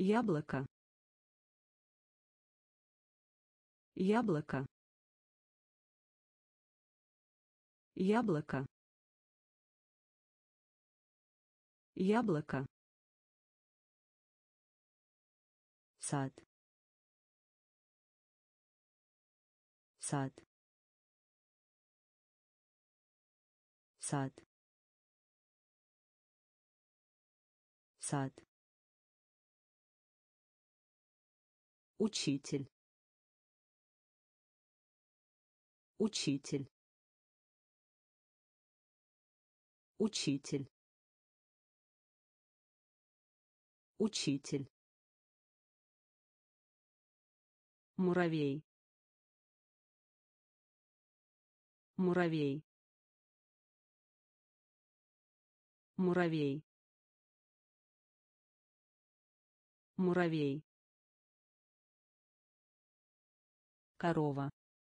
яблоко, яблоко, яблоко, яблоко, сад, сад, сад, сад, учитель, учитель, учитель, учитель, муравей, муравей, муравей, муравей, корова,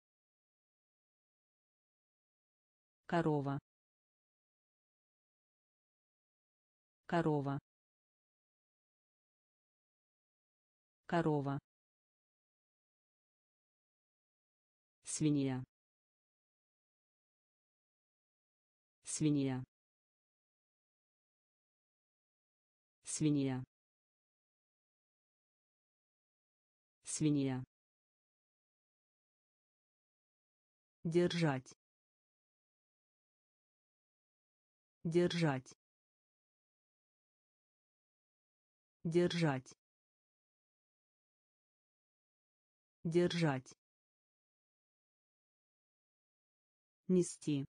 корова, корова, корова, свинья, свинья, свинья, свинья, держать, держать, держать, держать, нести,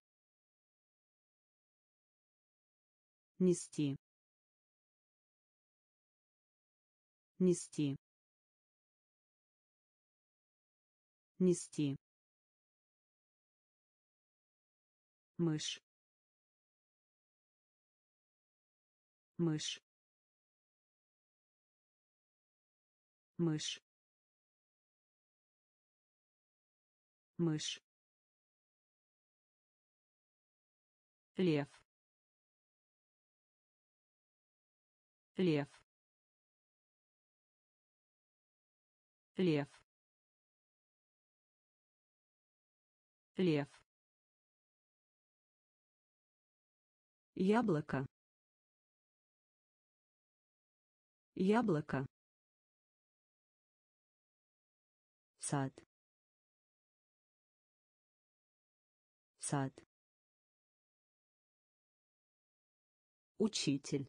нести, нести, нести, мышь, мышь, мышь, мышь, лев, лев, лев, лев, яблоко, яблоко, сад, сад, учитель,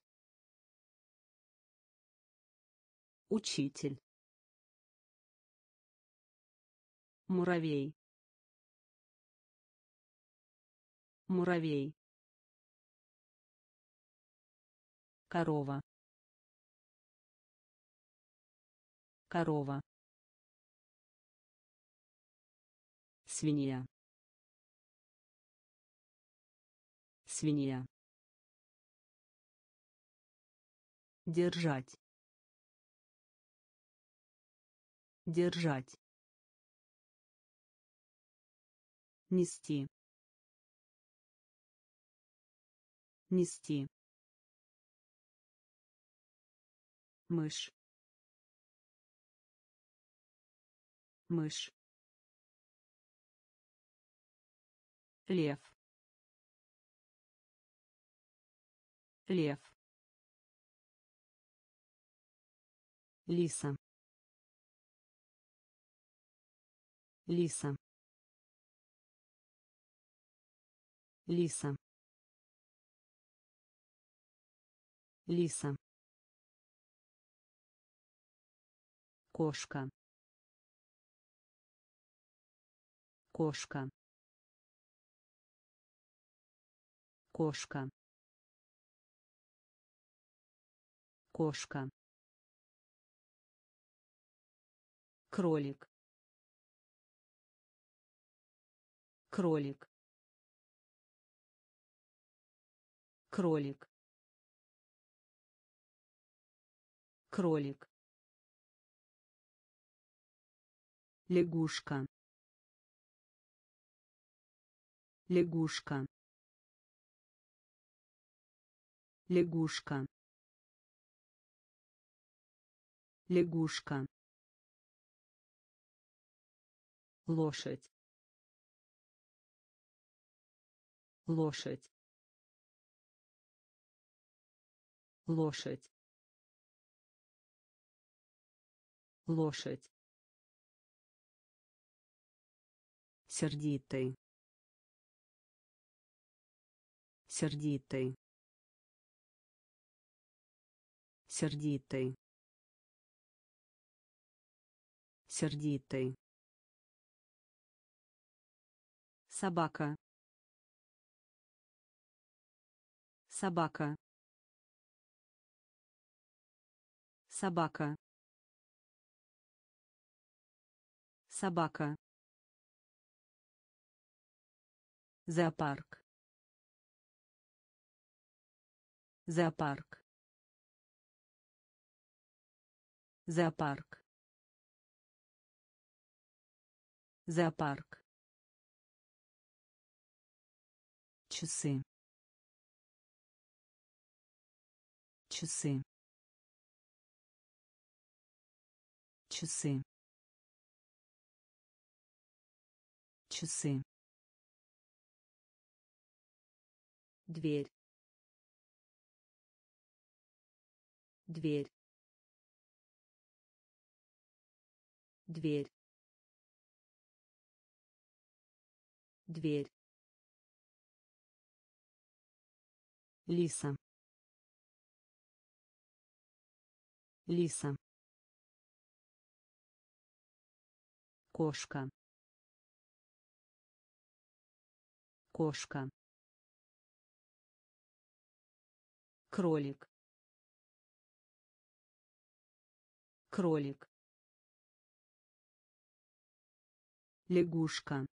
учитель, муравей, муравей, корова, корова, свинья, свинья, держать, держать, нести, нести, мышь, мышь, лев, лев, лиса, лиса, лиса, лиса, кошка, кошка, кошка, кошка, кролик, кролик, кролик, кролик, лягушка, лягушка, лягушка, лягушка, лошадь, лошадь, лошадь, лошадь, сердитый, сердитый, сердитый, сердитый, собака, собака, собака, собака, зоопарк, зоопарк, зоопарк, зоопарк, часы, часы, часы, часы, дверь, дверь, дверь, дверь, лиса, лиса, кошка, кошка, кролик, кролик, лягушка,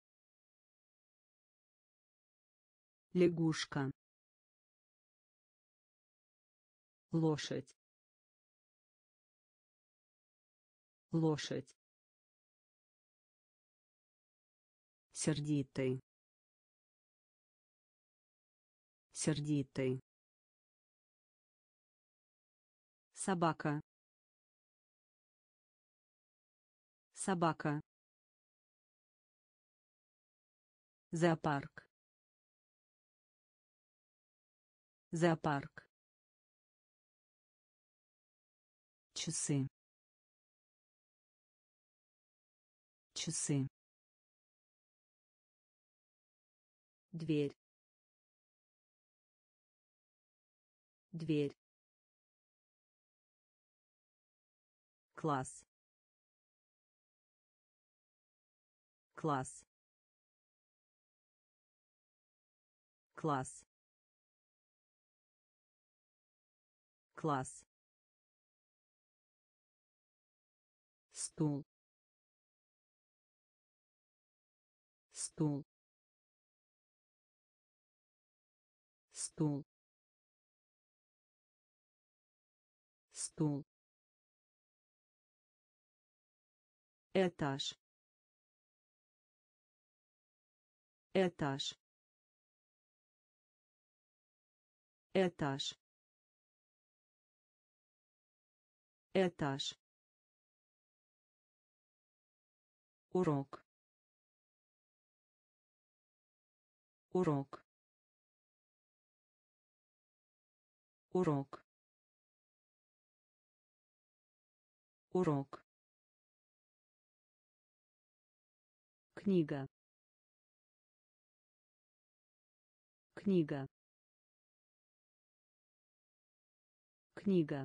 лягушка, лошадь, лошадь, сердитый, сердитый, собака, собака, зоопарк, зоопарк, часы, часы, дверь, дверь, класс, класс, класс, класс, стул, стул, стул, стул, этаж, этаж, этаж, этаж, урок, урок, урок, урок, книга, книга, книга,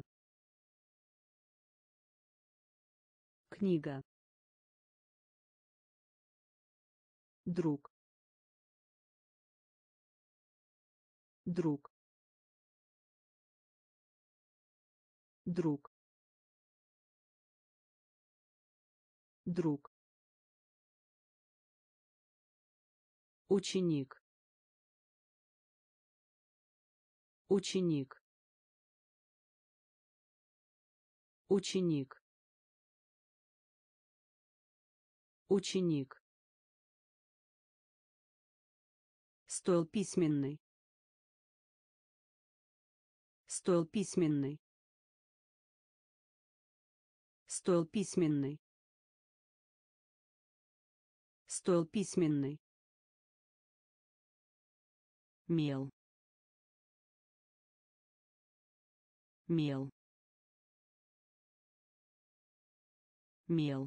книга, друг, друг, друг, друг, ученик, ученик, ученик, ученик, стол письменный, стол письменный, Стол письменный. Стол письменный. Мел. Мел. Мел.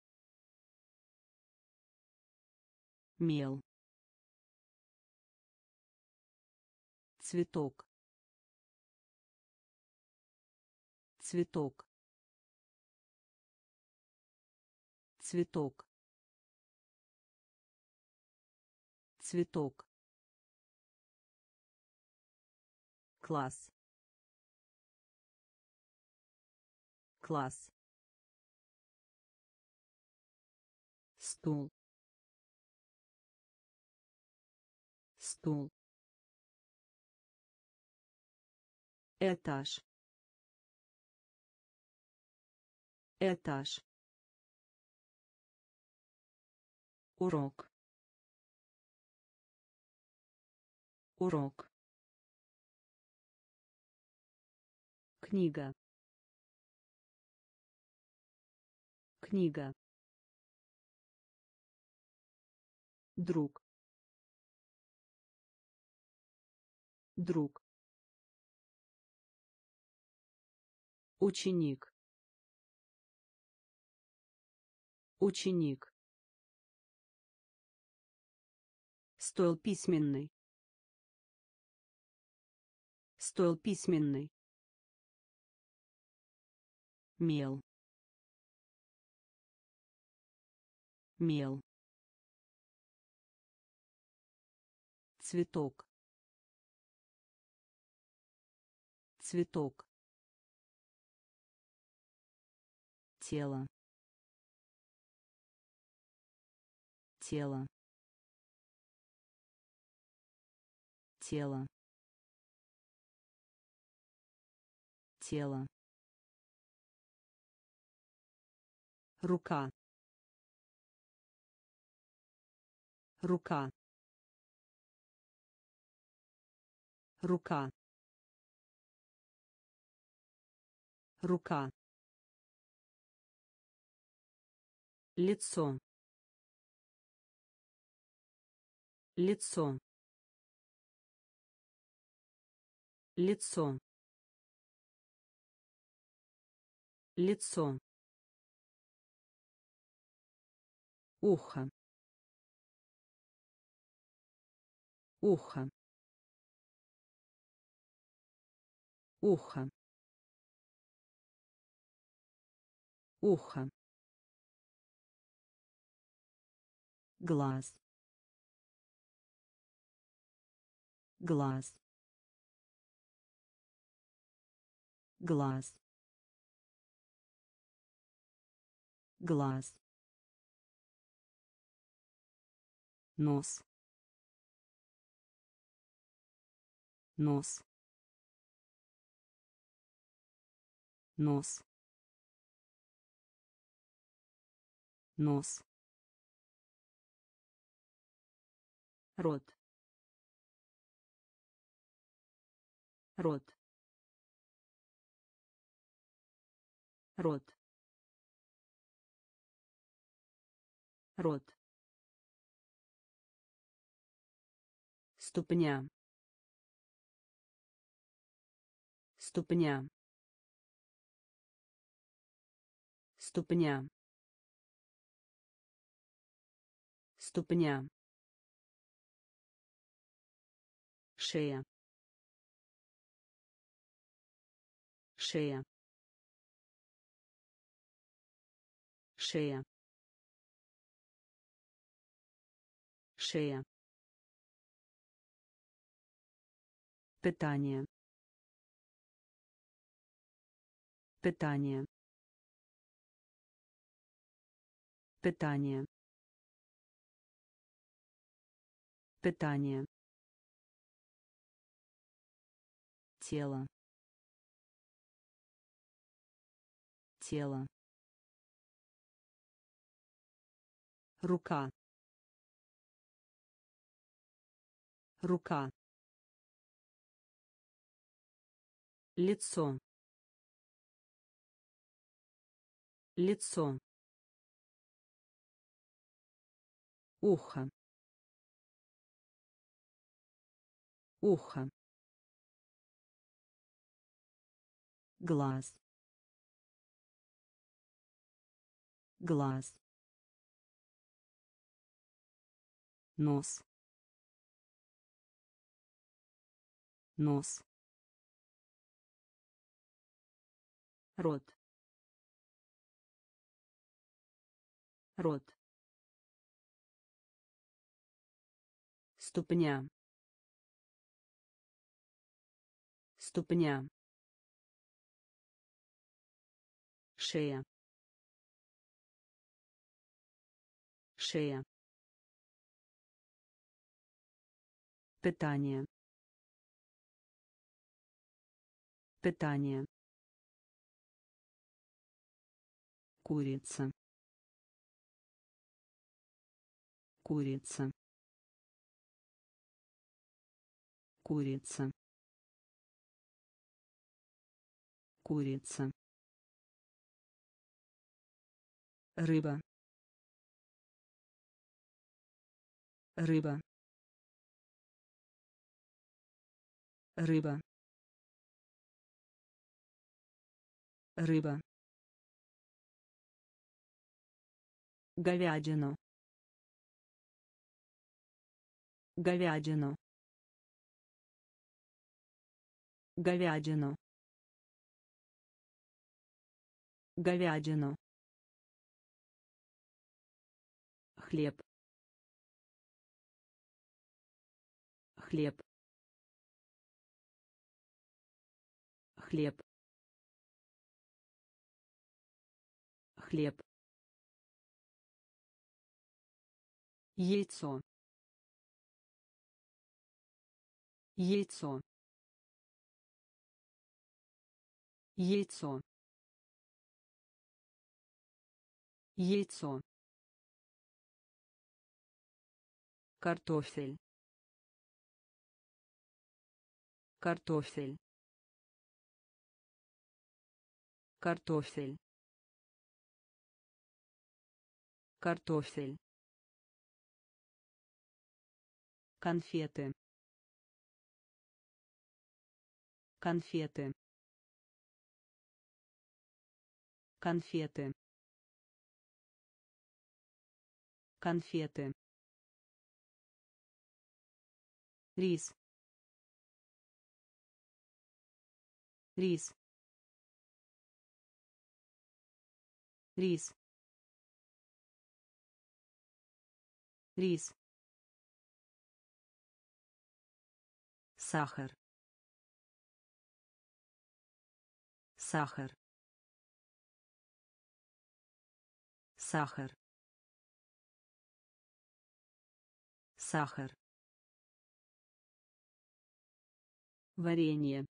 Мел. Цветок. Цветок. Цветок. Цветок. Класс. Класс. Стул. Стул. Этаж. Этаж. Урок. Урок. Книга. Книга. Друг. Друг. Ученик. Ученик. Стол письменный. Стол письменный. Мел. Мел. Цветок. Цветок. Тело. Тело. Тело. Тело. Рука. Рука. Рука. Рука. Лицо. Лицо. Лицо. Лицо. Ухо. Ухо. Ухо. Ухо. Глаз. Глаз. Глаз. Глаз. Нос. Нос. Нос. Нос. Рот. Рот. Рот. Рот. Ступня. Ступня. Ступня. Ступня. Шея. Шея. Шея. Шея. Питание. Питание. Питание. Питание. Тело. Тело. Рука. Рука. Лицо. лицо, ухо, ухо, глаз, глаз, нос, нос, рот, рот, ступня, ступня, шея, шея, питание, питание, курица, курица, курица, курица, рыба, рыба, рыба, рыба, говядину, говядину, говядину, говядину, хлеб, хлеб, хлеб, хлеб, яйцо, яйцо, яйцо, яйцо, картофель, картофель, картофель, картофель, конфеты, конфеты, конфеты, конфеты, рис, рис, рис, рис, сахар, сахар, сахар, сахар, варенье,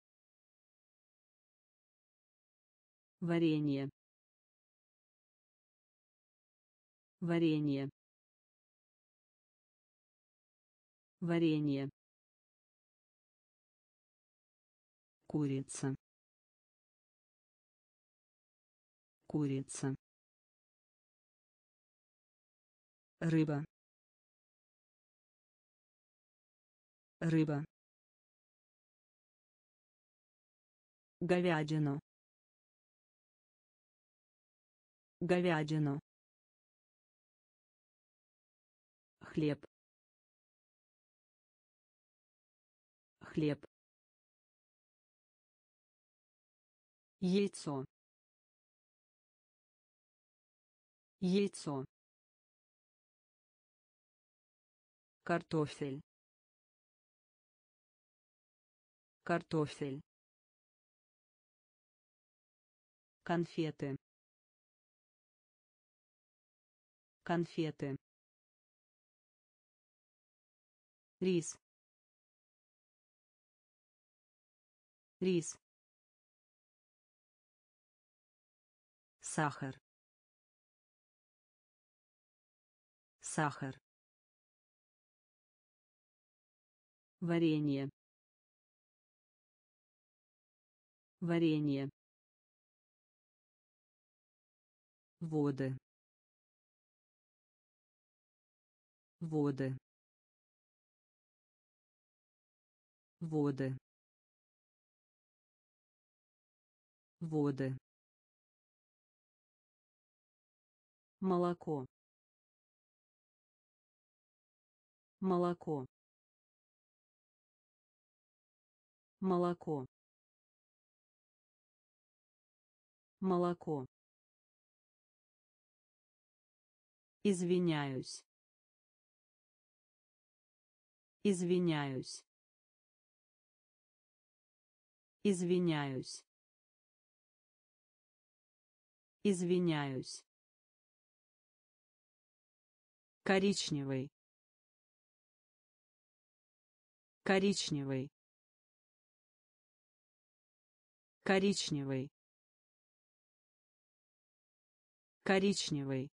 варенье, варенье, варенье, курица, курица, рыба, рыба, говядину, говядину, хлеб, хлеб, яйцо, яйцо, картофель, картофель, конфеты, конфеты, рис, рис, сахар, сахар, варенье, варенье, воды, воды, воды, воды, молоко, молоко, молоко, молоко. Извиняюсь. Извиняюсь. Извиняюсь. Извиняюсь. Коричневый. Коричневый. Коричневый. Коричневый.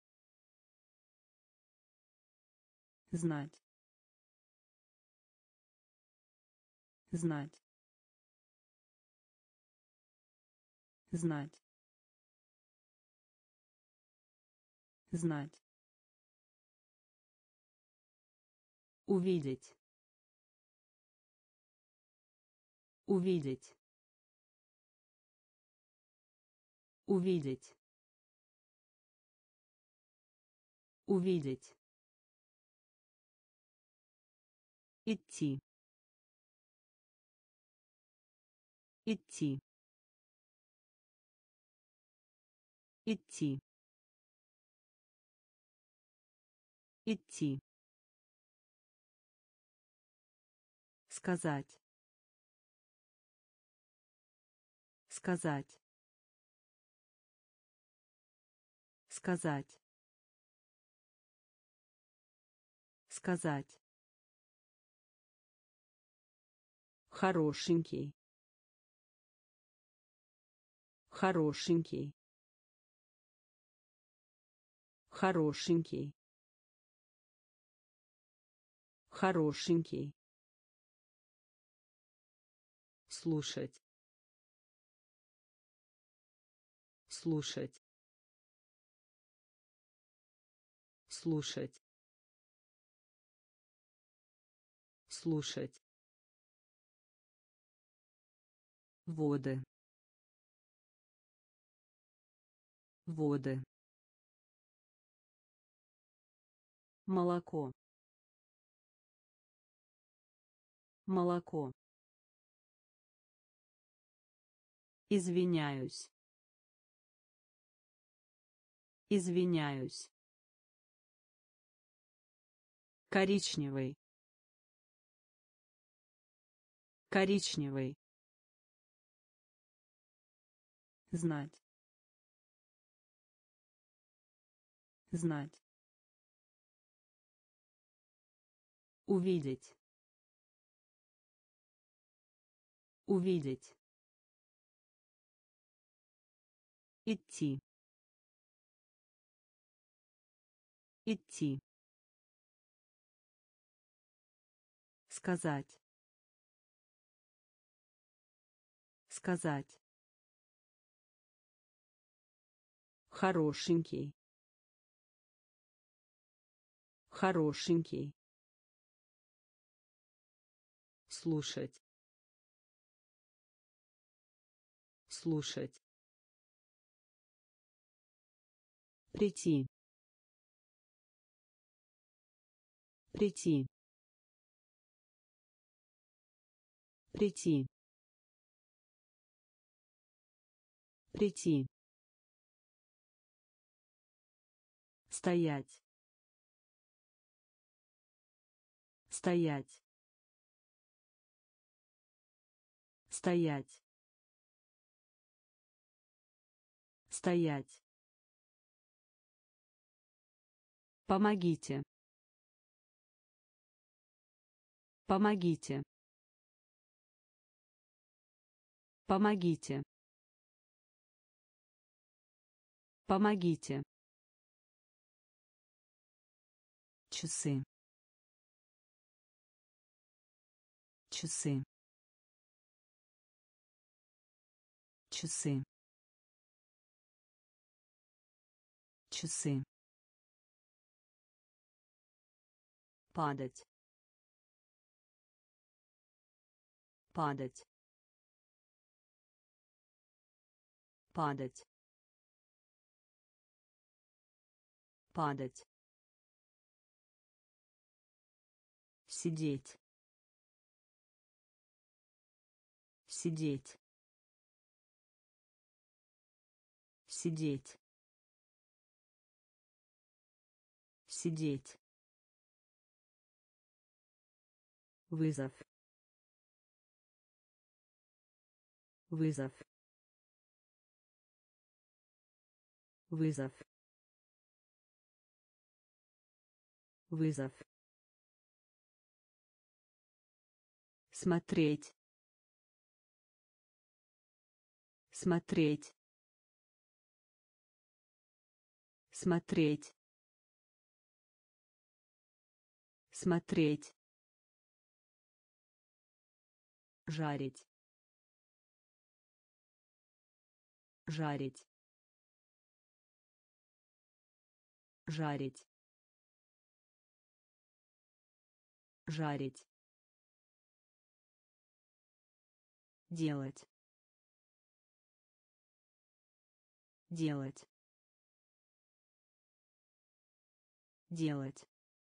Знать. Знать. Знать. Знать. Увидеть. Увидеть. Увидеть. Увидеть. Идти. Идти. Идти. Идти. Сказать. Сказать. Сказать. Сказать. Хорошенький. Хорошенький. Хорошенький. Хорошенький. Слушать. Слушать. Слушать. Слушать. Воды. Воды. Молоко. Молоко. Извиняюсь. Извиняюсь. Коричневый. Коричневый. Знать. Знать. Увидеть. Увидеть. Идти. Идти. Сказать. Сказать. Хорошенький. Хорошенький. Слушать. Слушать. Прийти. Прийти. Прийти. Прийти. Стоять. Стоять. Стоять. Стоять. Помогите. Помогите. Помогите. Помогите. Часы. Часы. Часы. часы, падать, падать, падать, падать, сидеть, сидеть, сидеть, сидеть, вызов, вызов, вызов, вызов, смотреть, смотреть, смотреть, смотреть, жарить, жарить, жарить, жарить, делать, делать, делать,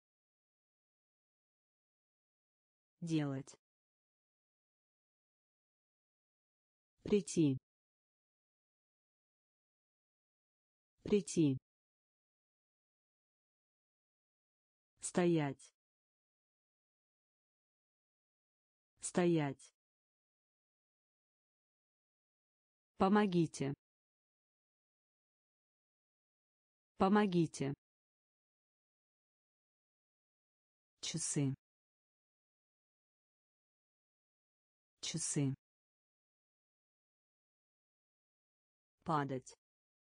делать, прийти, прийти, стоять, стоять, помогите, помогите, часы, часы, падать,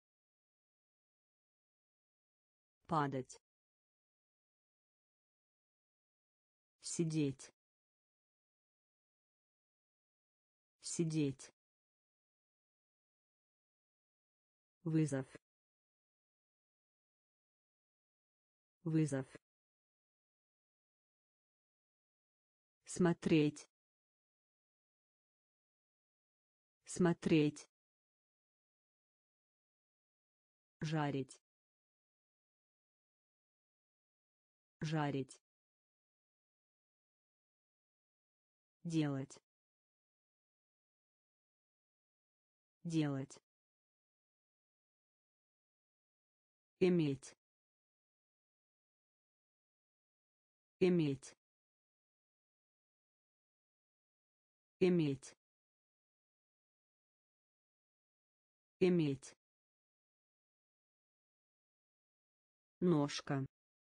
падать, сидеть, сидеть, вызов, вызов, смотреть, смотреть, жарить, жарить, делать, делать, иметь, иметь, иметь, иметь, ножка,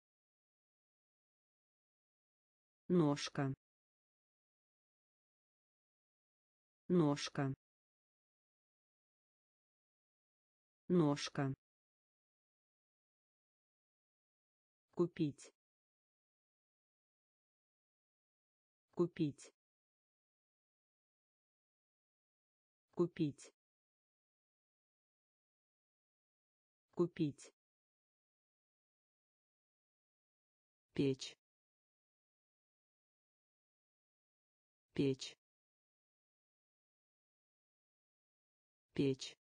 ножка, ножка, ножка, купить, купить, купить, купить, печь, печь, печь,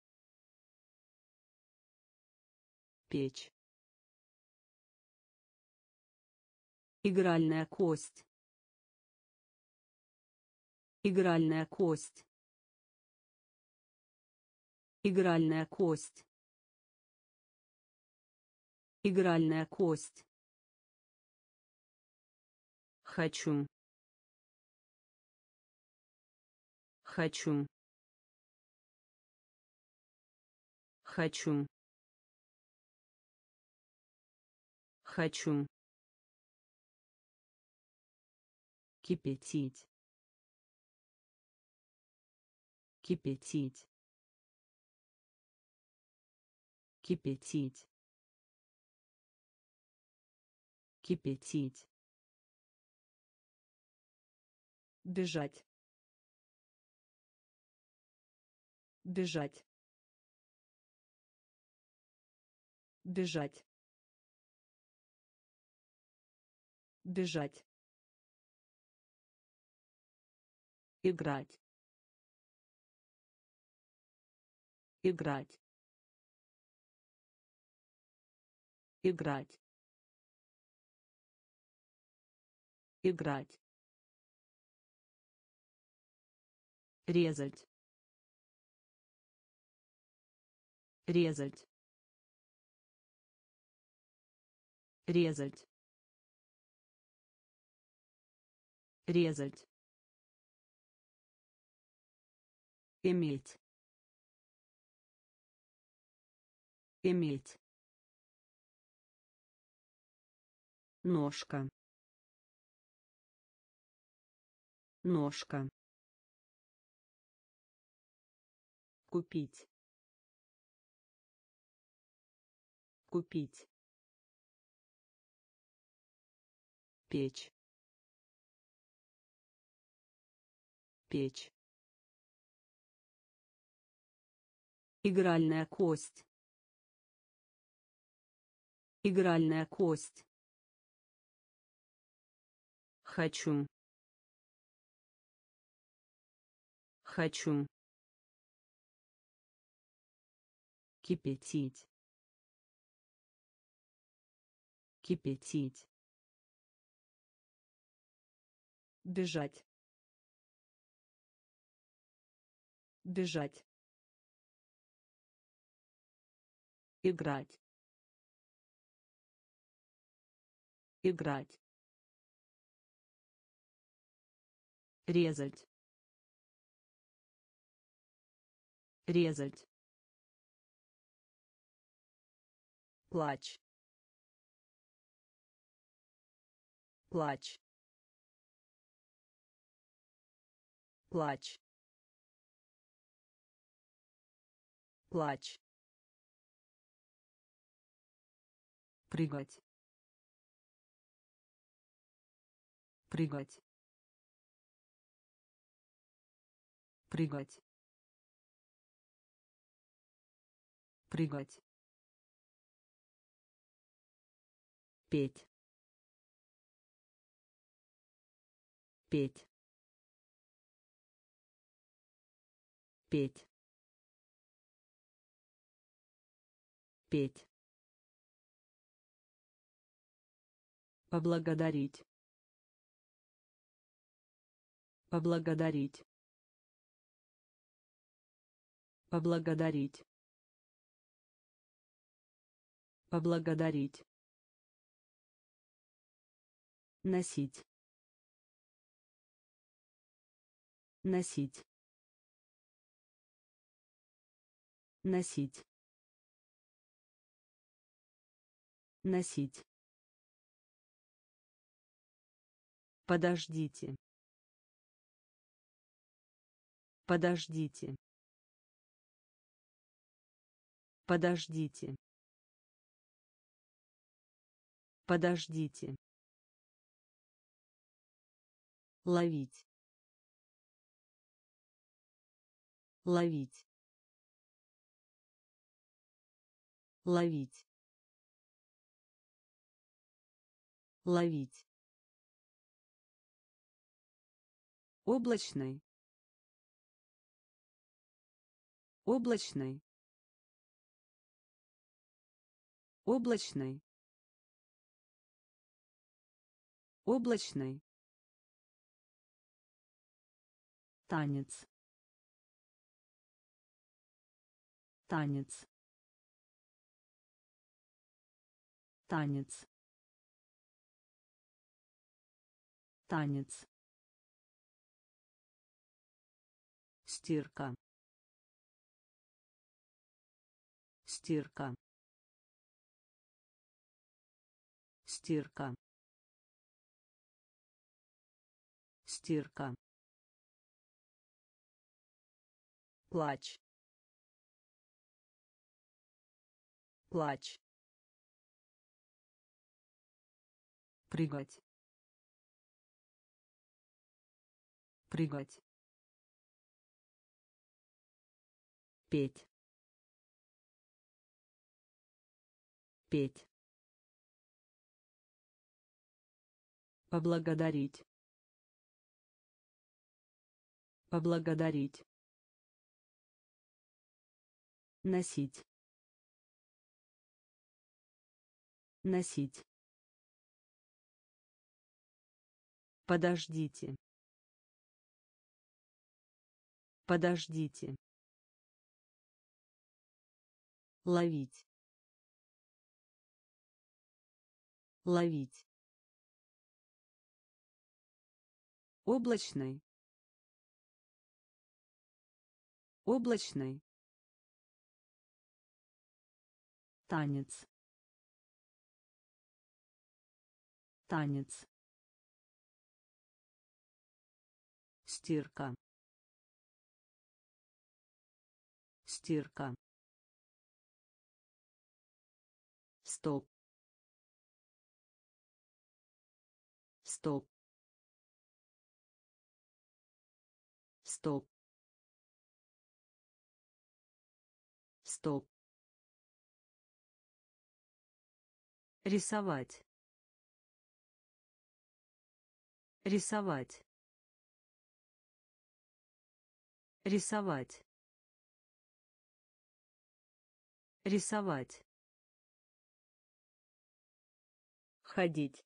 печь, игральная кость, игральная кость, игральная кость, игральная кость, хочу, хочу, хочу, хочу, кипятить, кипятить, кипятить, кипятить, бежать, бежать, бежать, бежать, играть, играть, играть, играть, резать, резать, резать, резать, иметь, иметь, ножка, ножка, купить, купить, печь, печь, игральная кость, игральная кость, хочу, хочу, кипятить, кипятить, бежать, бежать, играть, играть, резать, резать, плач, плач, плач, плач, прыгать, прыгать, прыгать, прыгать, петь, петь, петь, петь, поблагодарить, поблагодарить, поблагодарить, поблагодарить, носить, носить, носить, носить, подождите, подождите, подождите, подождите, ловить, ловить, ловить, ловить, облачный, облачный, облачный, облачный, танец, танец, танец, танец, стирка, стирка, стирка, стирка, плач, плач, прыгать, прыгать, петь, петь, поблагодарить, поблагодарить, носить, носить, подождите, подождите, ловить, ловить, облачный, облачный, танец, танец, стирка, стирка, стоп, стоп, стоп, стоп, рисовать, рисовать, рисовать, рисовать, ходить,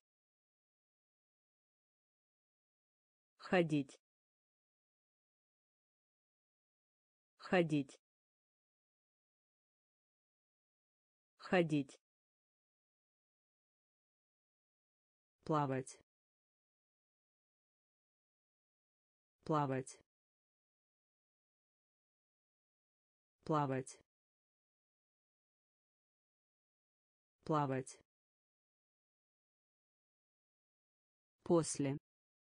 ходить, ходить, ходить, плавать, плавать, плавать, плавать, после,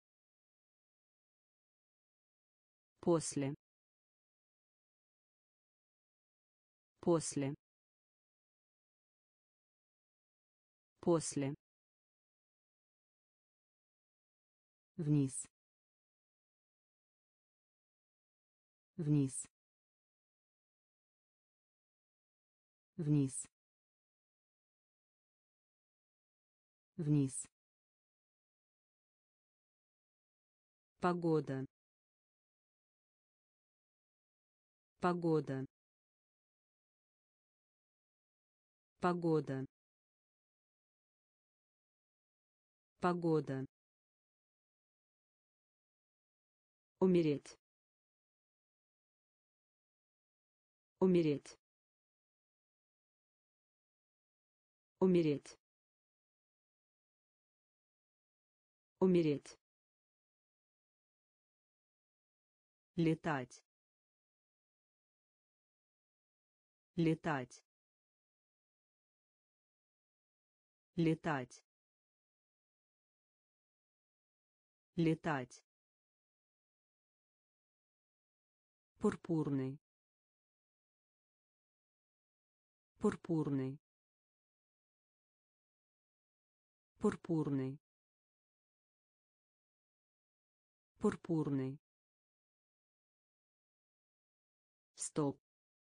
после, после, после, вниз, вниз, вниз, вниз, погода, погода, погода, погода, умереть, умереть, умереть, умереть, летать, летать, летать, летать, пурпурный, пурпурный, пурпурный, пурпурный, стоп,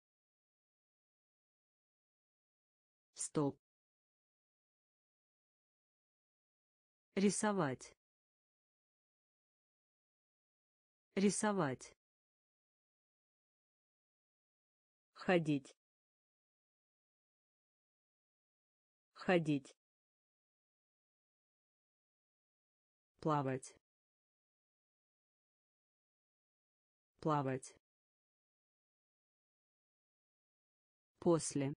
стоп, рисовать, рисовать, ходить, ходить, плавать, плавать, после,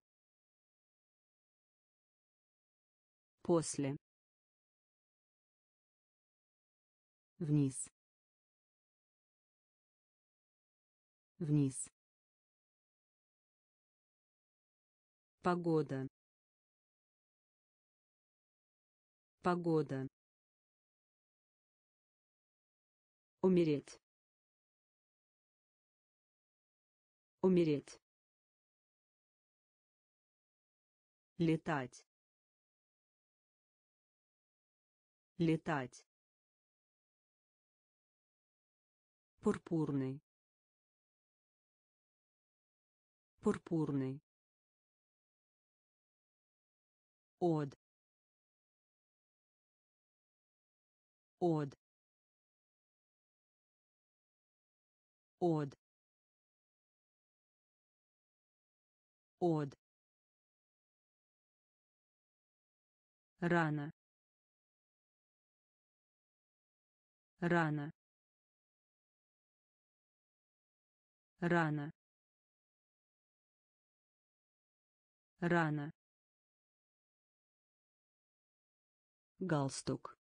после, вниз, вниз, погода, погода, умереть, умереть, летать, летать, пурпурный, пурпурный, Од. Од. Од. Од. Рано. Рано. Рано. Рано. Галстук.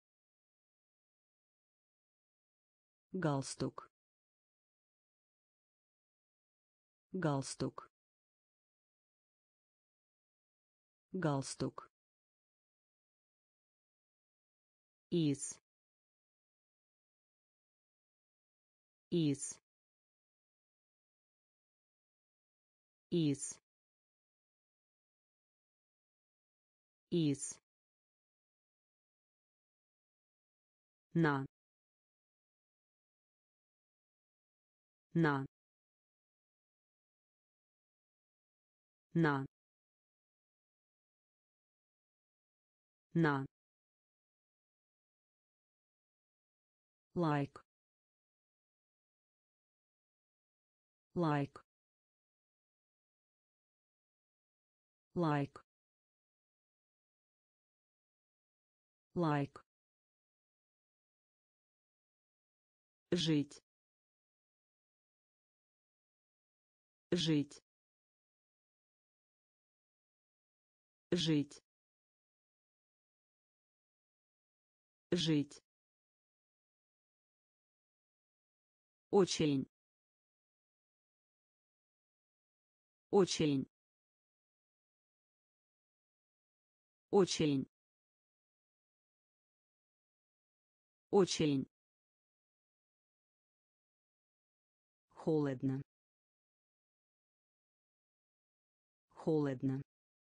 Галстук. Галстук. Галстук. Из. Из. Из. Из. На. На. На. На. Лайк. Лайк. Лайк. Лайк. Жить. Жить. Жить. Жить. Очень. Очень. Очень. Очень. Холодно. Холодно.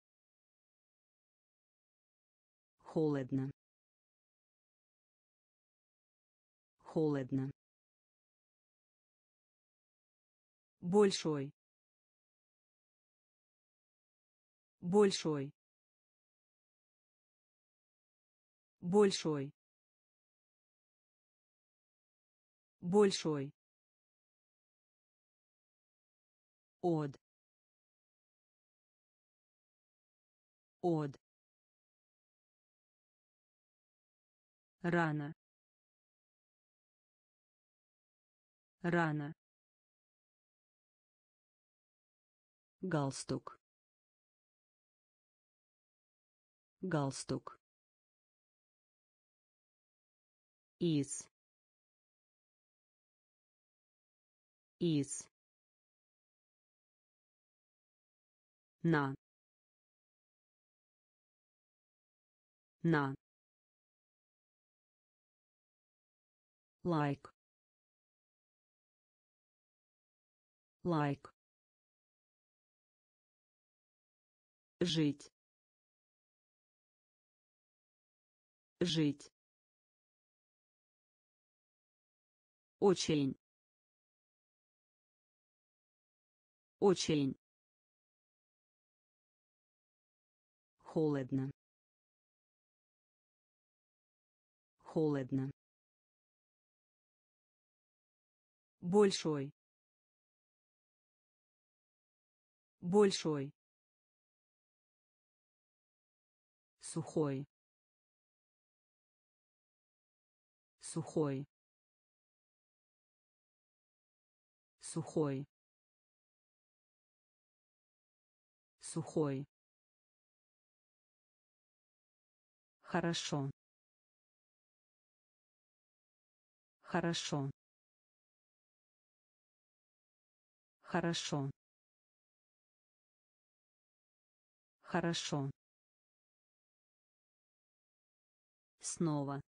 Холодно. Холодно. Большой. Большой. Большой. Большой. Од. Од. Рано. Рано. Галстук. Галстук. Из. Из. На. На. Лайк. Лайк. Жить. Жить. Очень. Очень. Холодно. Холодно. Большой. Большой. Сухой. Сухой. Сухой. Сухой. Хорошо. Хорошо. Хорошо. Хорошо. Снова.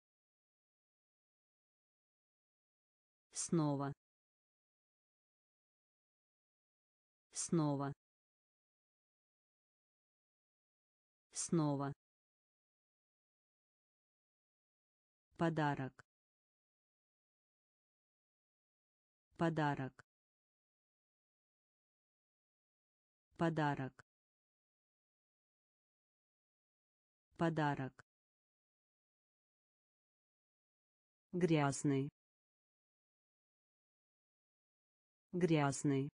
Снова. Снова. Снова. Подарок. Подарок. Подарок. подарок, грязный, грязный,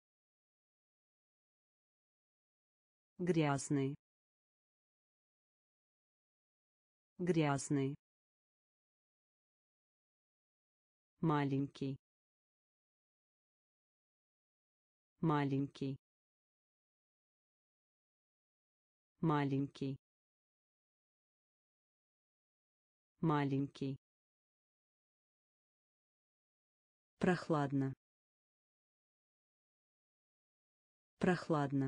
грязный, грязный, маленький, маленький, маленький, маленький, прохладно, прохладно,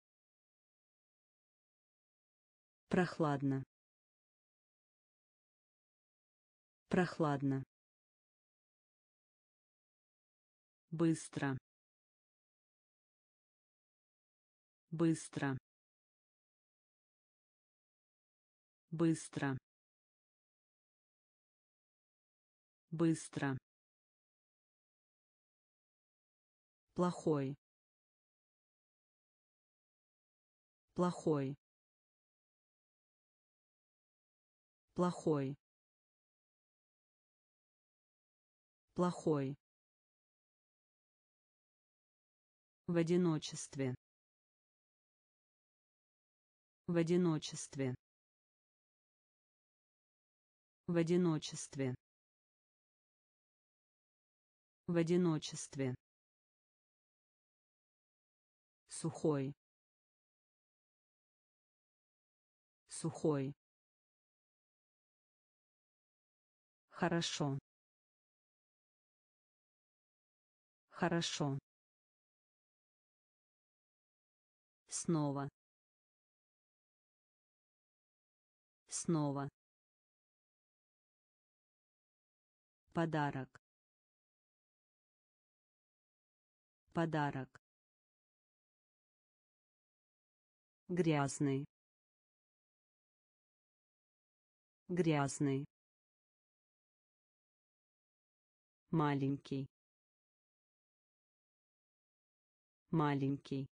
прохладно, прохладно, быстро, быстро, быстро, быстро, плохой, плохой, плохой, плохой, в одиночестве, в одиночестве, в одиночестве, в одиночестве, сухой, сухой, хорошо, хорошо, снова, снова, подарок, подарок, грязный, грязный, маленький, маленький,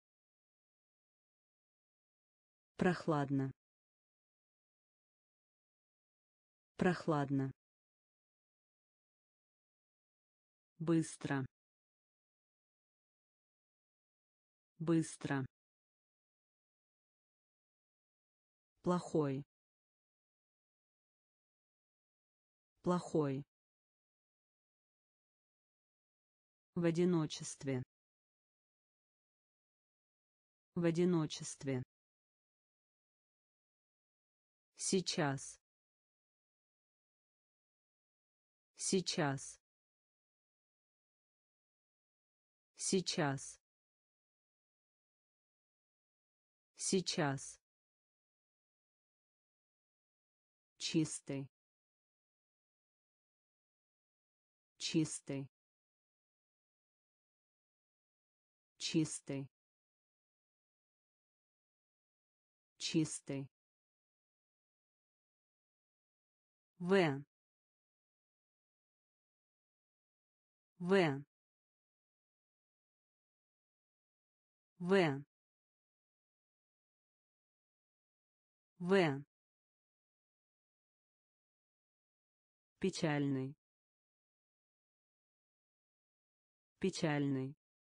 прохладно, прохладно, быстро, быстро, плохой, плохой, в одиночестве, в одиночестве, сейчас, сейчас, сейчас, сейчас, чистый, чистый, чистый, чистый, в, в, в, в, печальный, печальный,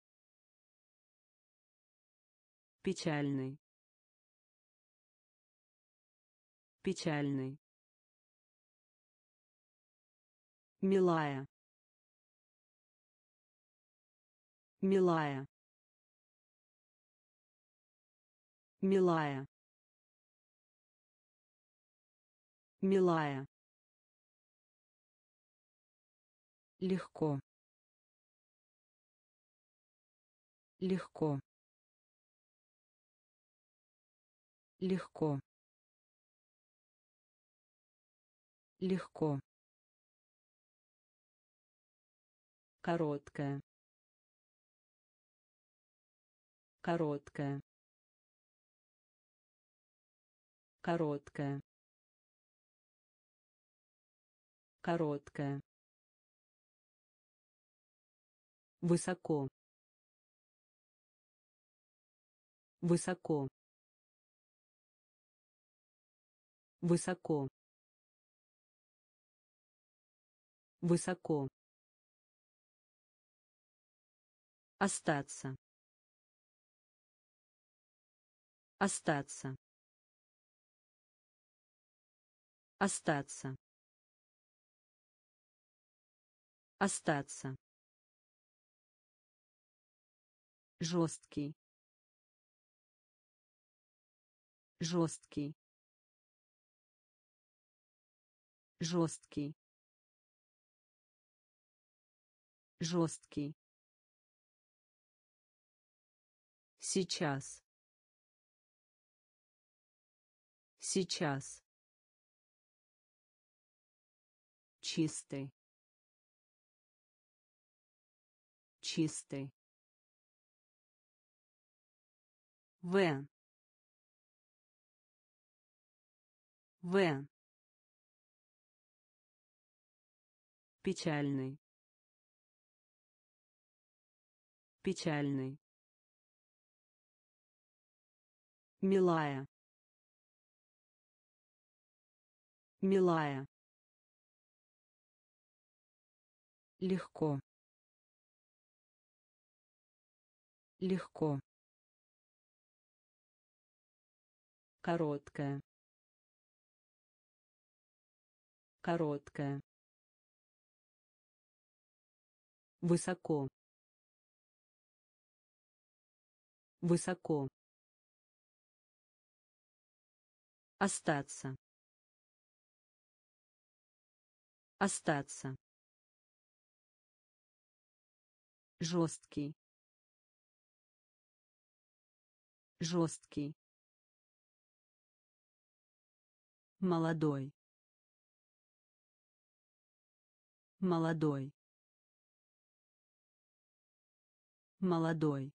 печальный, печальный, милая, милая, милая, милая, легко, легко, легко, легко, короткая, короткая, короткая, короткая, высоко, высоко, высоко, высоко, остаться, остаться, остаться, остаться, жесткий, жесткий, жесткий, жесткий, сейчас, сейчас, чистый, чистый, в, в, печальный, печальный, милая, милая, легко, легко, короткая, короткая, высоко, высоко, остаться, остаться, жесткий, жесткий, молодой, молодой, молодой,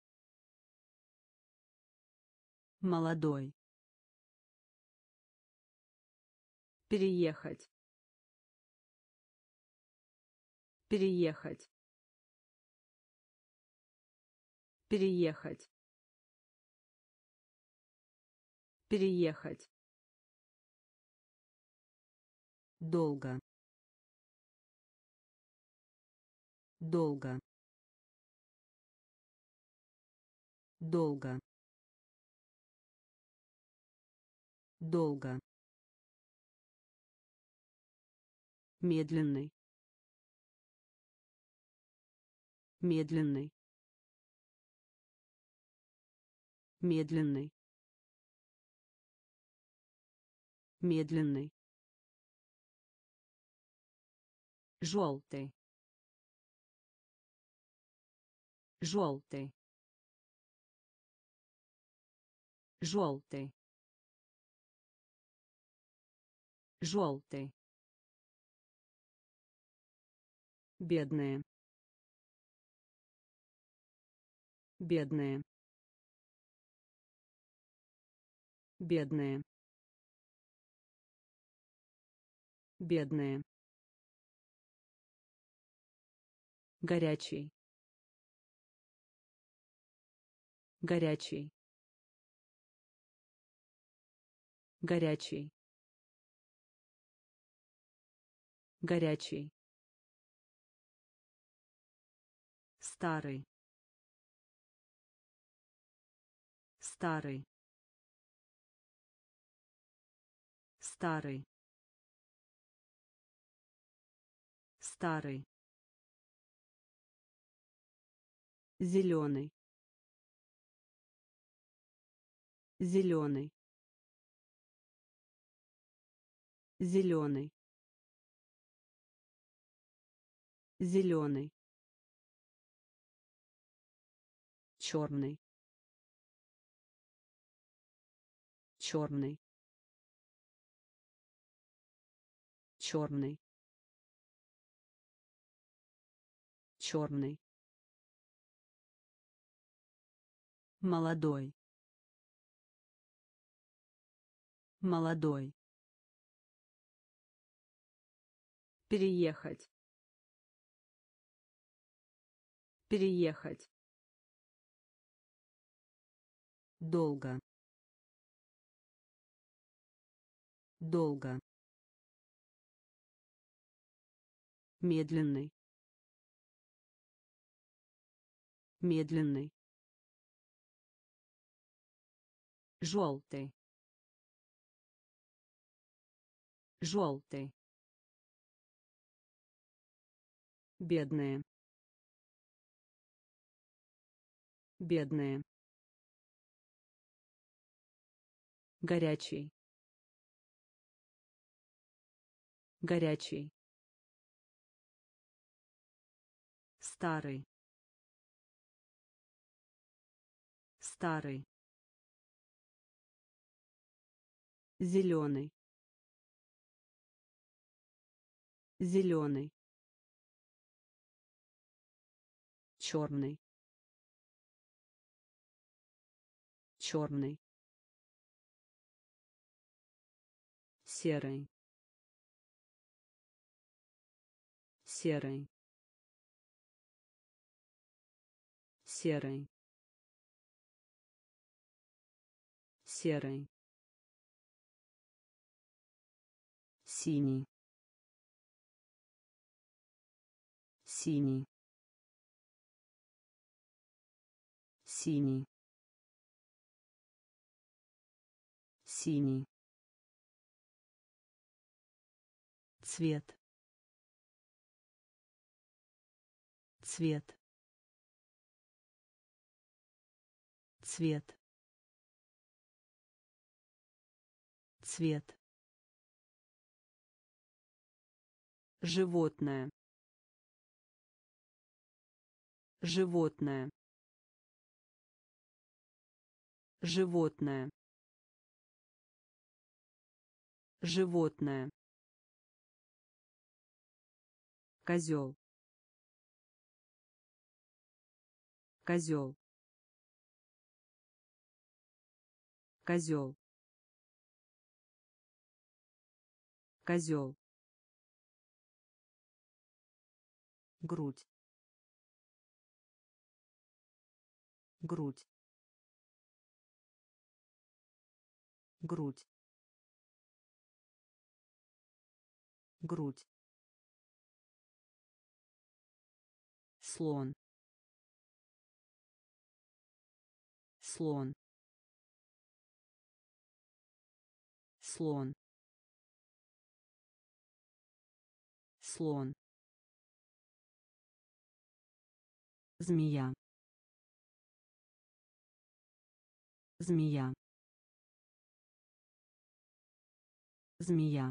молодой, переехать, переехать, переехать, переехать, долго, долго, долго, долго, медленный, медленный, медленный, медленный, желтый, желтый, желтый, желтый, бедные, бедные, бедные, бедные, горячий, горячий, горячий, горячий, старый, старый, старый, старый, зеленый, зеленый, зеленый, зеленый, черный, черный, черный, черный, молодой, молодой, переехать, переехать, долго, долго, медленный, медленный, желтый, желтый, бедные, бедные, горячий, горячий, старый, старый, зеленый, зеленый, черный, черный, серый, серый, серый, серый, синий, синий, синий, синий, цвет, цвет, цвет, цвет, животное, животное, животное, животное, козел, козел, козел, козел, грудь, грудь, грудь, грудь, слон, слон, слон, слон, змея, змея, змея,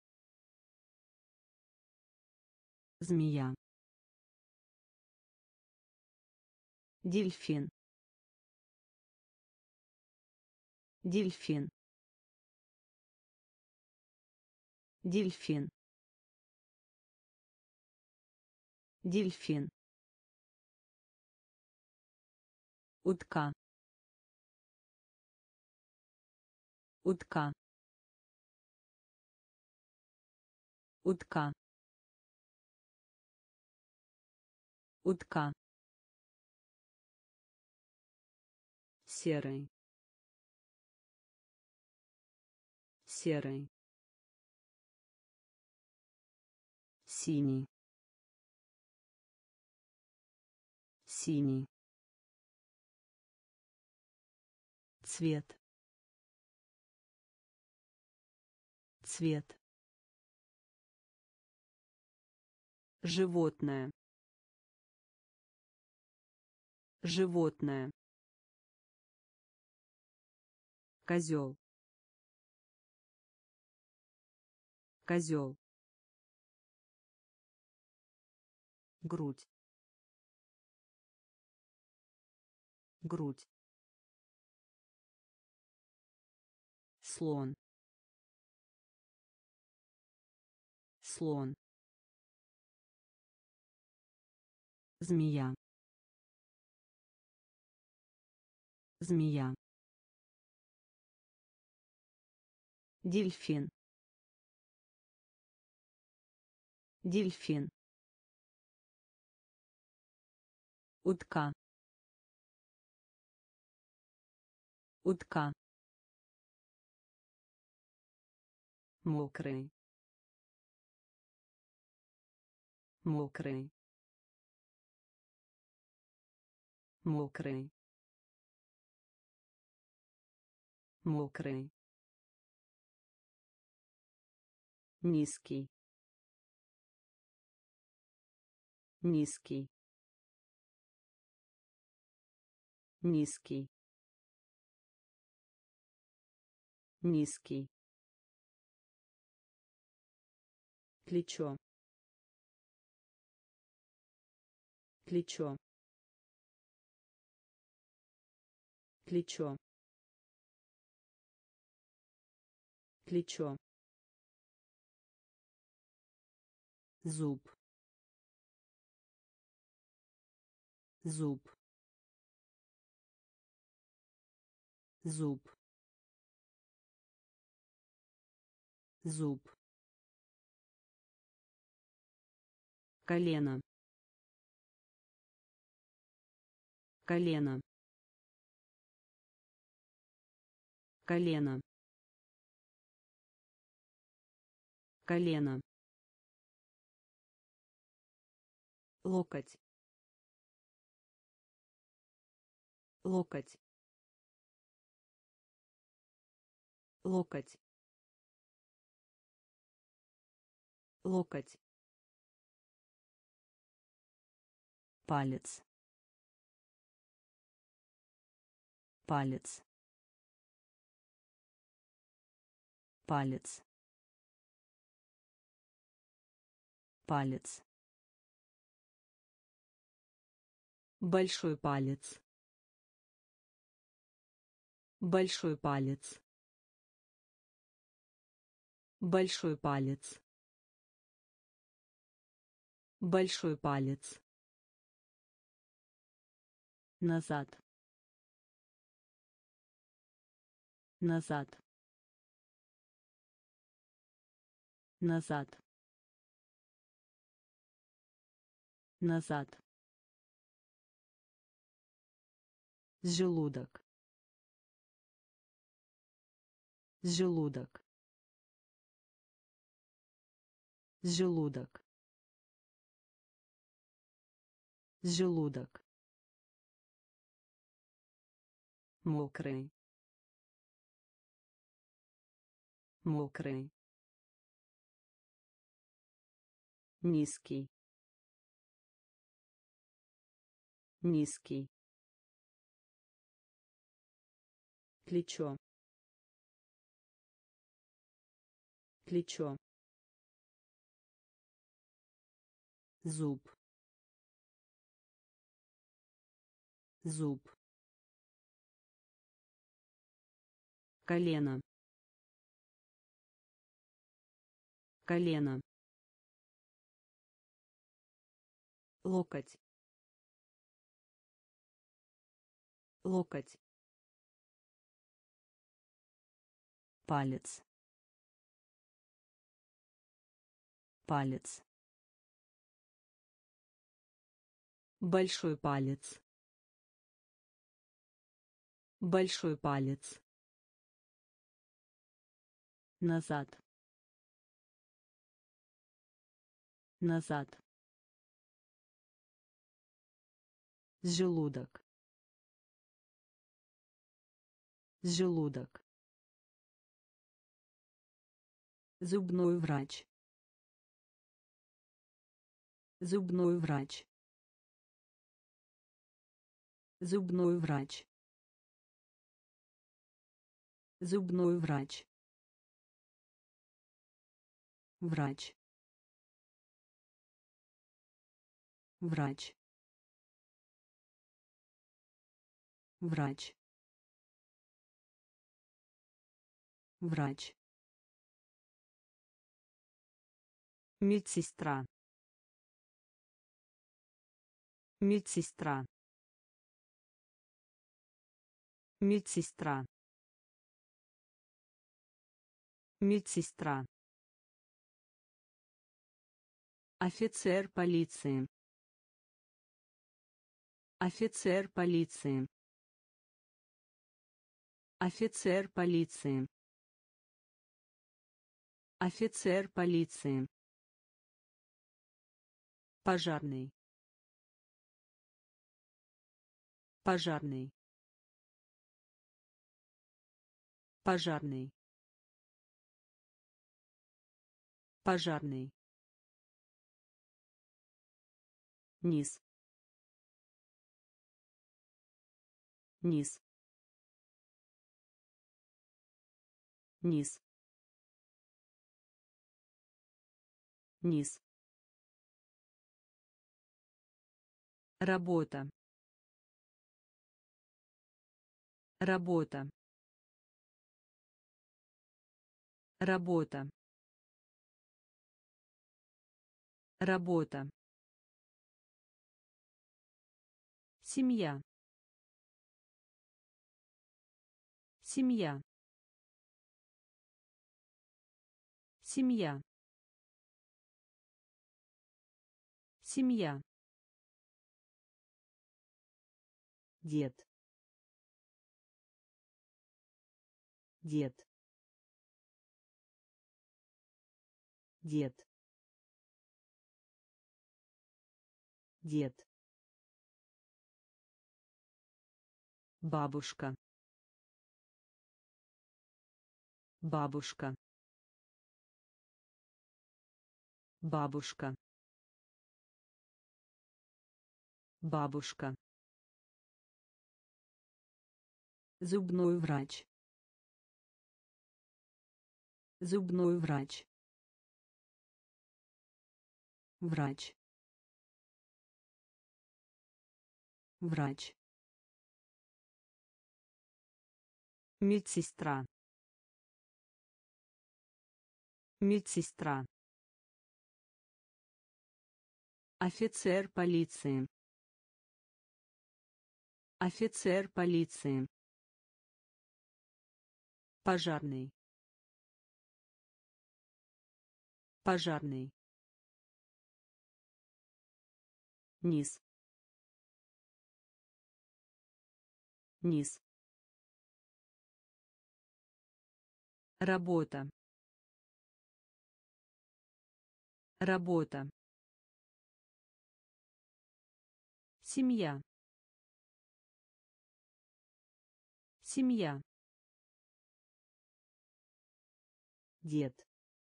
змея, дельфин, дельфин, дельфин, дельфин, утка, утка, утка, утка, серый, серый, синий, синий, цвет, цвет, животное, животное, козел, козел, грудь, грудь, слон, слон, змея, змея, дельфин, дельфин, утка, утка, мокрый, мокрый, мокрый, мокрый, низкий, низкий, низкий, низкий, плечо, плечо, плечо, плечо, зуб, зуб, зуб, зуб, колено, колено, колено, колено, локоть, локоть, локоть, локоть, палец, палец, палец, палец, большой палец, большой палец, большой палец, большой палец, назад, назад, назад, назад, желудок, желудок, желудок, желудок, мокрый, мокрый, низкий, низкий, плечо, плечо, зуб, зуб, колено, колено, локоть, локоть, палец, палец, большой палец, большой палец, назад, назад, желудок, желудок, зубной врач, зубной врач, зубной врач, зубной врач, врач, врач, врач, врач, медсестра, медсестра, медсестра, медсестра, офицер полиции, офицер полиции, офицер полиции, Офицер полиции. Пожарный. Пожарный. Пожарный. Пожарный. Низ. Низ. Низ. Низ. Работа. Работа. Работа. Работа. Семья. Семья. Семья. Семья. Дед. Дед. Дед. Дед. Бабушка. Бабушка. Бабушка. Бабушка. Зубной врач. Зубной врач. Врач. Врач. Медсестра. Медсестра. Офицер полиции. Офицер полиции. Пожарный. Пожарный. Низ. Низ. Работа. Работа. Семья. Семья. Дед.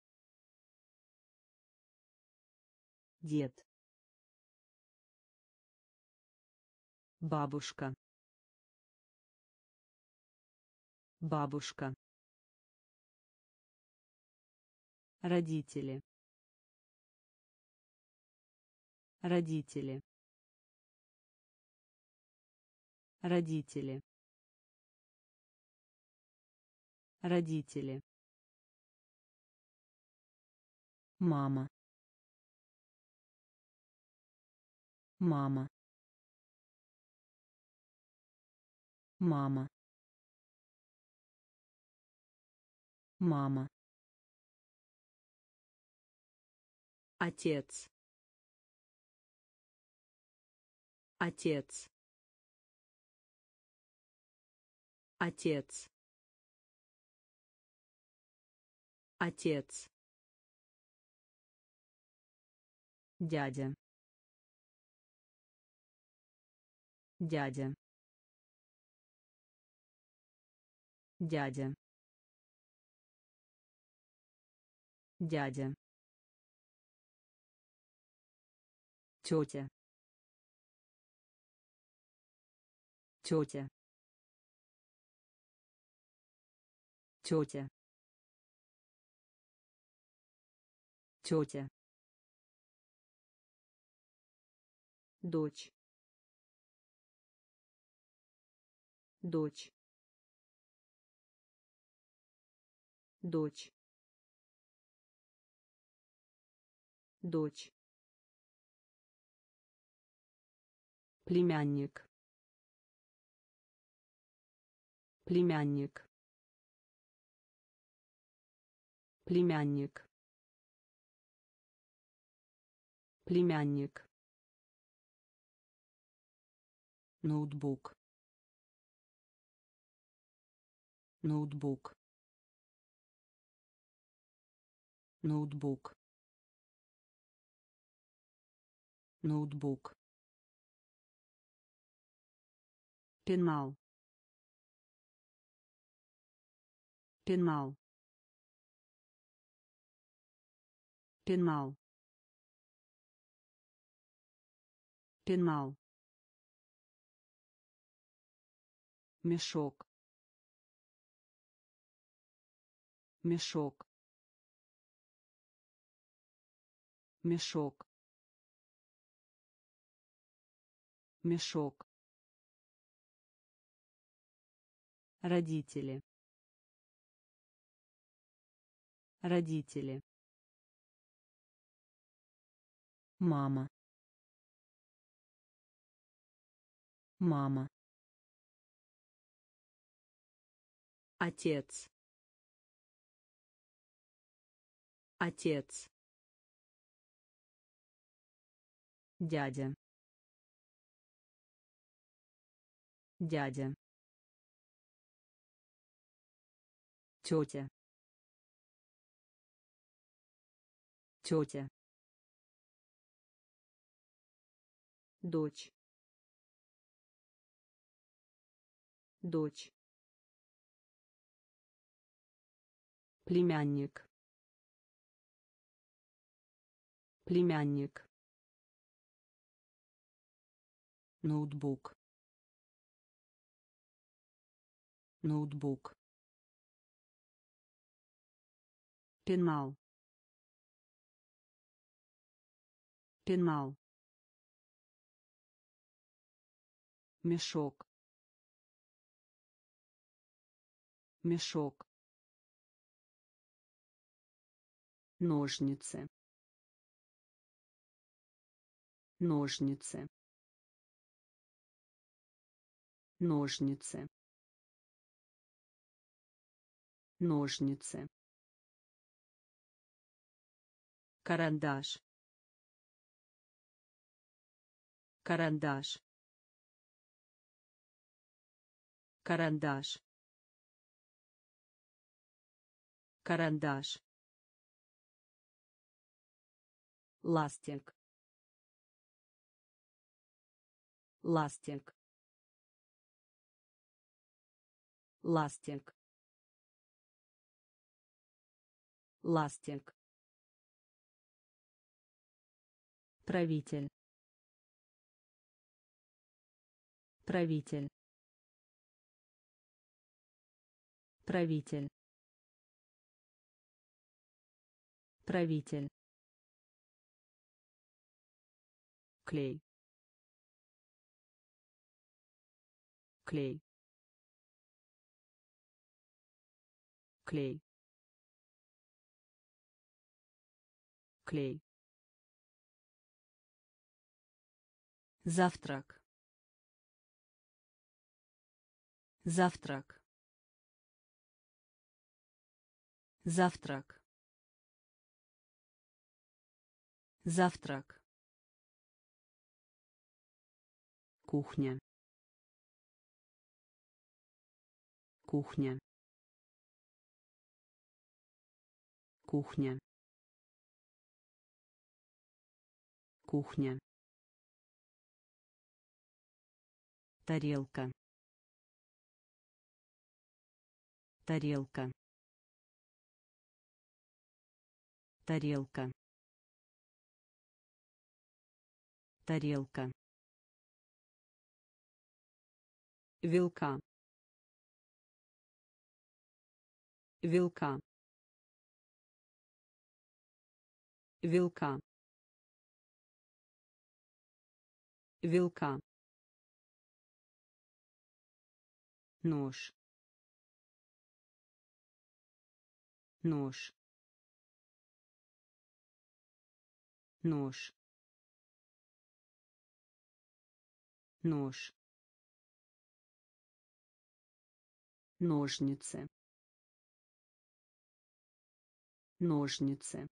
Дед. Бабушка. Бабушка. Родители. Родители. Родители. Родители. Мама. Мама. Мама. Мама. Отец. Отец. Отец. Отец. Дядя. Дядя. Дядя. Дядя. Тетя. Тетя. Тетя. Тетя. Дочь. Дочь. Дочь. Дочь. Племянник. Племянник. Племянник. Племянник. Ноутбук. Ноутбук. ноутбук, ноутбук, пенал, пенал, пенал, пенал, мешок, мешок, мешок, мешок, родители, родители, мама, мама, отец, отец, дядя, дядя, тетя, тетя, дочь, дочь, племянник, племянник, ноутбук, ноутбук, пенал, пенал, мешок, мешок, ножницы, ножницы, ножницы, ножницы, карандаш, карандаш, карандаш, карандаш, ластик, ластик, ластик, ластик, правитель, правитель, правитель, правитель, клей, клей, клей, клей, завтрак, завтрак, завтрак, завтрак, кухня, кухня, кухня, кухня, тарелка, тарелка, тарелка, тарелка, вилка, вилка, вилка, вилка, нож, нож, нож, нож, ножницы, ножницы,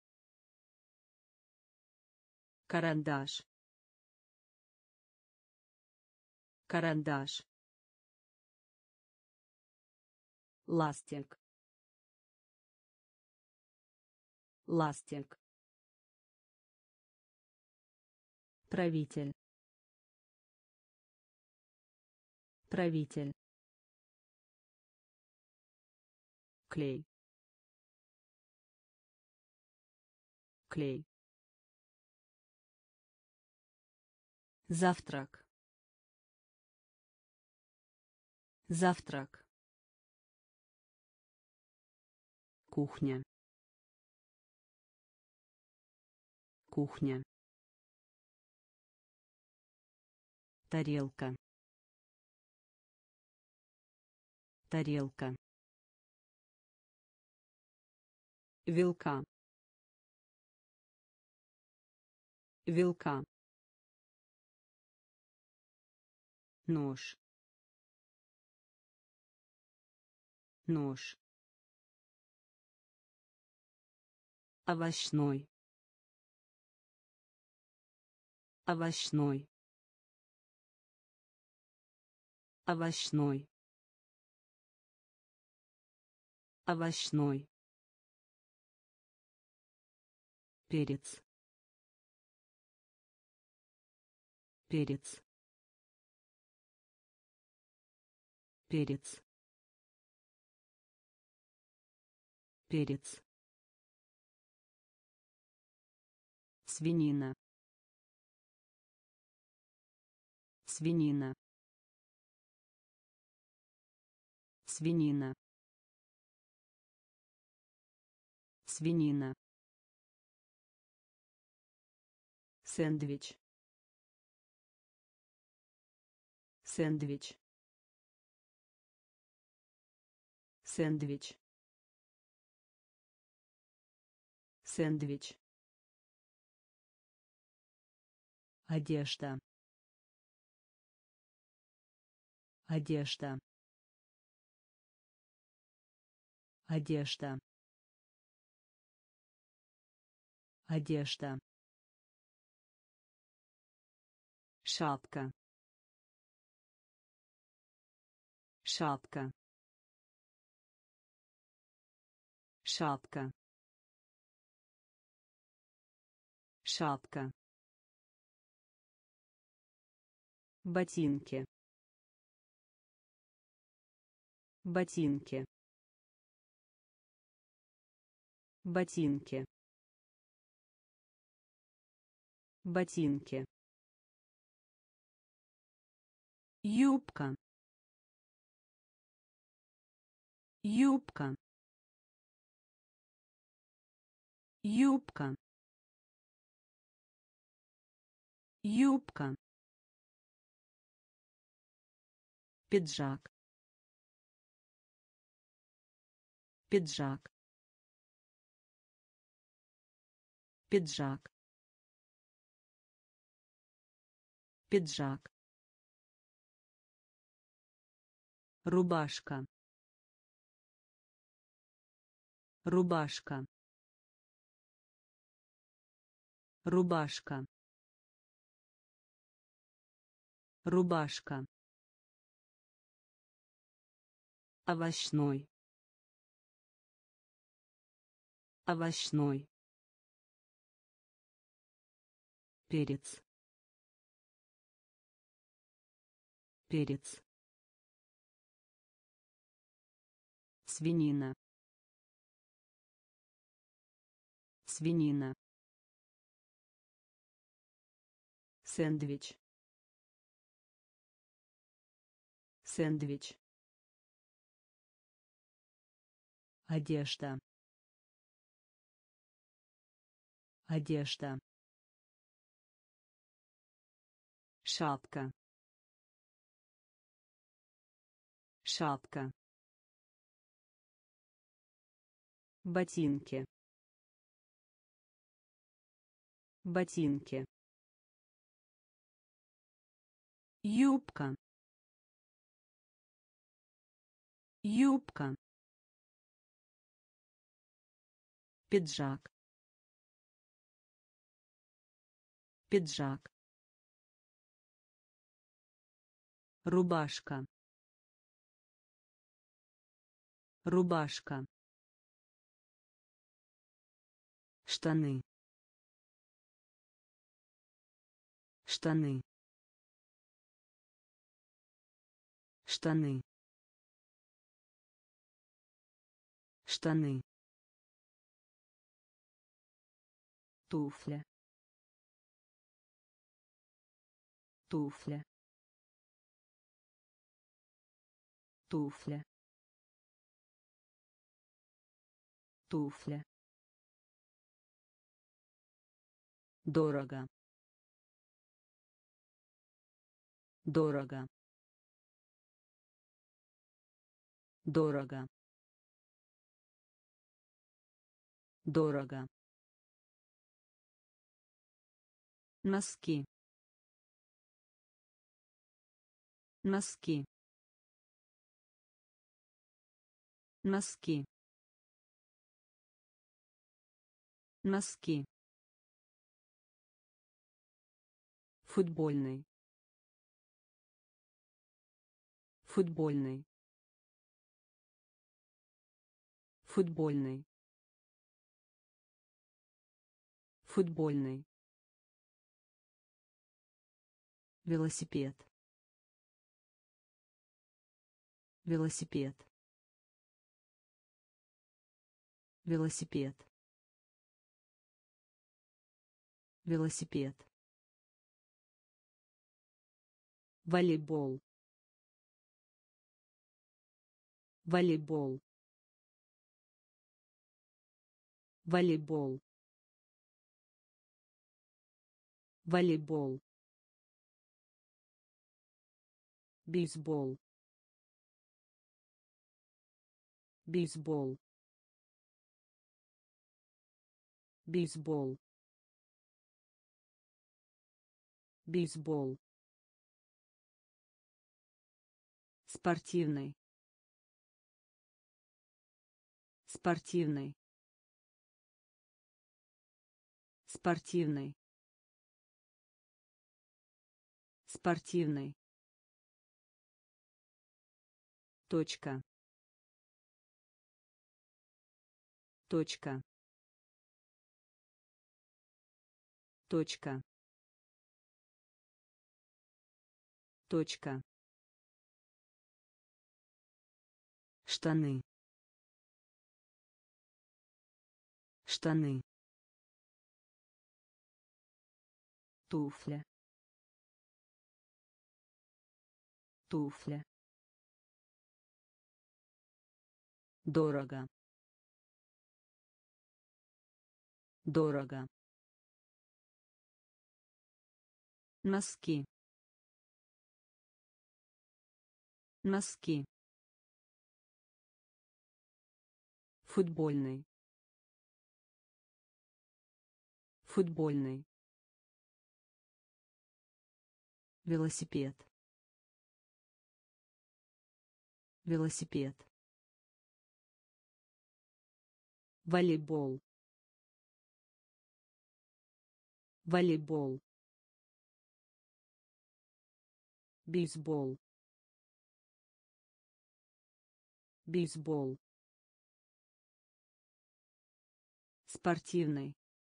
карандаш, карандаш, ластик, ластик, правитель, правитель, клей, клей, завтрак, завтрак, кухня, кухня, тарелка, тарелка, вилка, вилка, нож, нож, овощной, овощной, овощной, овощной, перец, перец, перец, перец, свинина, свинина, свинина, свинина, сэндвич, сэндвич, сэндвич, сэндвич, одежда, одежда, одежда, одежда, шапка, шапка, шапка, шапка, ботинки, ботинки, ботинки, ботинки, юбка, юбка, юбка, юбка, пиджак, пиджак, пиджак, пиджак, рубашка, рубашка, рубашка, рубашка, овощной, овощной, перец, перец, свинина, свинина, сэндвич, сэндвич, одежда, одежда, шапка, шапка, ботинки, ботинки, юбка, юбка, пиджак, пиджак, рубашка, рубашка, штаны, штаны, штаны, штаны, туфля, туфля, туфля, туфля, дорого, дорого, дорого, дорого, носки, носки, носки, носки, футбольный, футбольный, футбольный, футбольный, велосипед, велосипед, велосипед, велосипед, волейбол, волейбол, волейбол, волейбол, бейсбол, бейсбол, бейсбол, бейсбол, спортивный, спортивный, спортивный, спортивный, точка, точка, точка, точка, штаны, штаны, туфля, туфля, дорого, дорого, носки, носки, футбольный, футбольный, велосипед, велосипед, волейбол, волейбол, бейсбол, бейсбол, спортивный,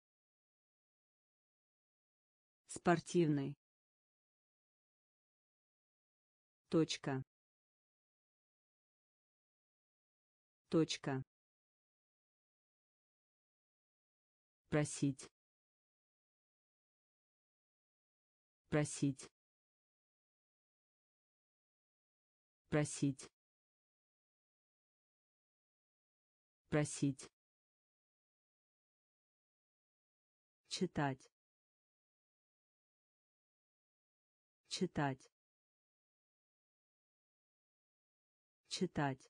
спортивный, точка, точка, просить, просить, просить, просить, читать, читать, читать,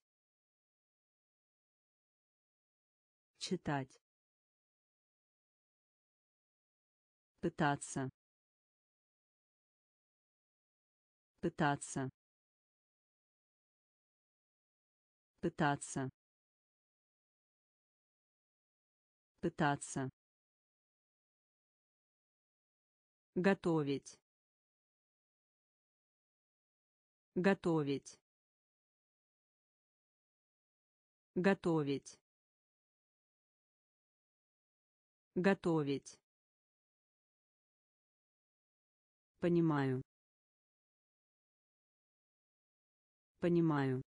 читать, пытаться, пытаться, пытаться, пытаться, готовить, готовить, готовить, Готовить. Понимаю. Понимаю.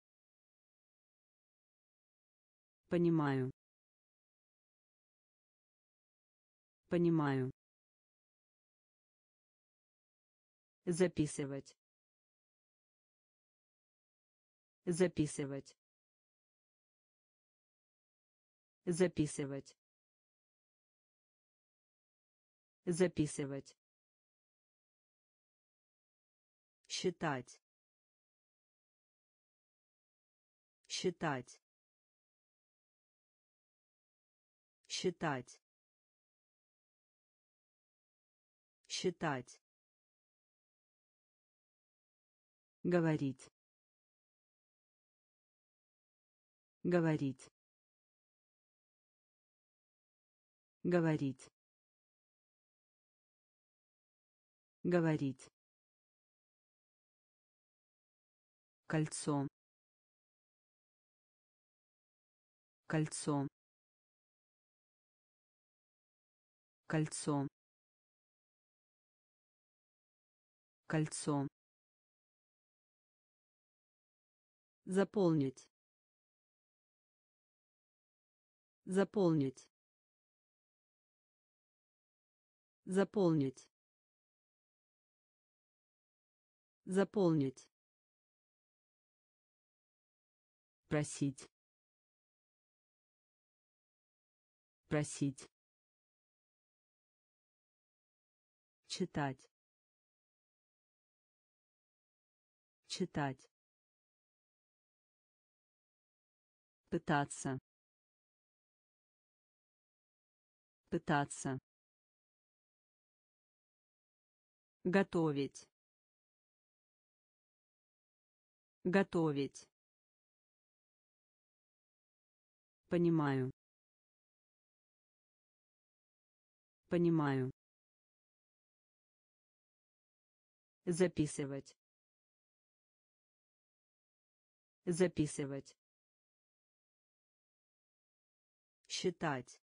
Понимаю. Понимаю. Записывать. Записывать. Записывать. Записывать. Считать. Считать. Считать. Считать. Говорить. Говорить. Говорить. Говорить. Кольцо. Кольцо. Кольцо. Кольцо. Заполнить. Заполнить. Заполнить. Заполнить. Просить. Просить. Читать. Читать. Пытаться. Пытаться. Готовить. Готовить. Понимаю. Понимаю. Записывать. Записывать. Считать.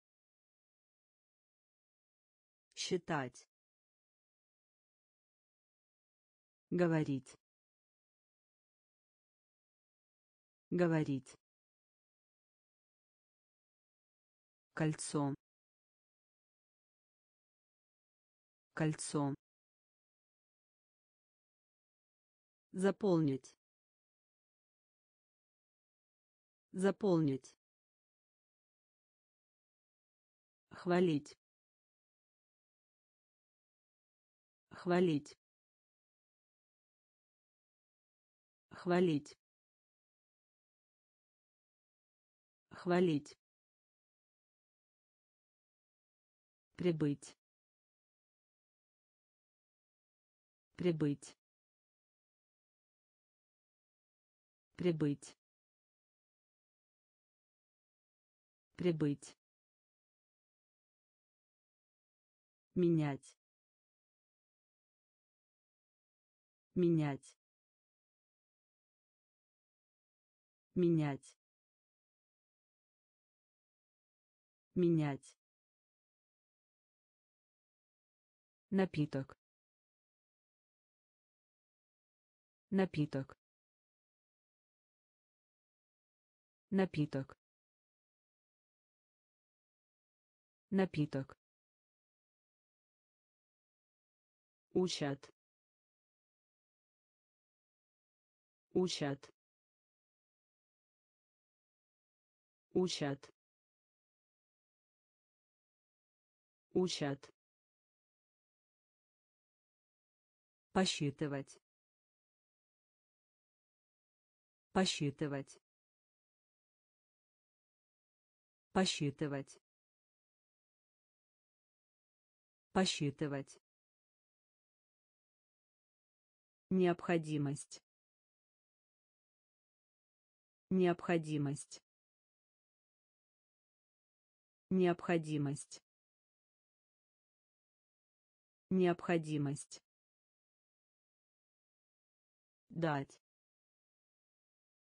Считать. Говорить. Говорить. Кольцо. Кольцо. Заполнить. Заполнить. Хвалить. Хвалить. Хвалить. Хвалить. Прибыть. Прибыть. Прибыть. Прибыть. Менять. Менять. Менять. Менять. Напиток. Напиток. Напиток. Напиток. Учат. Учат. Учат. Учат. Посчитывать. Посчитывать. Посчитывать. Посчитывать. Необходимость. Необходимость. Необходимость. Необходимость. Дать.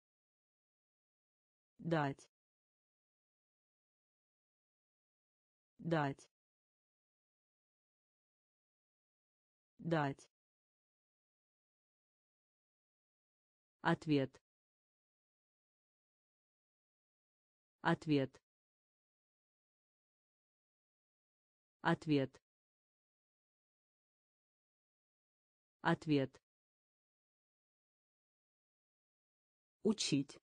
Дать. дать, дать, ответ, ответ, ответ, ответ, учить,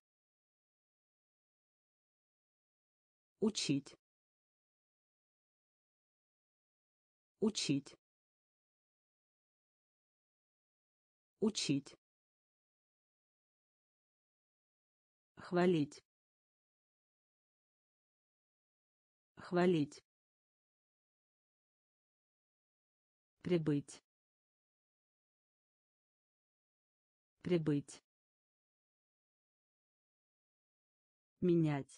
учить, учить, учить, хвалить, хвалить, прибыть, прибыть, менять,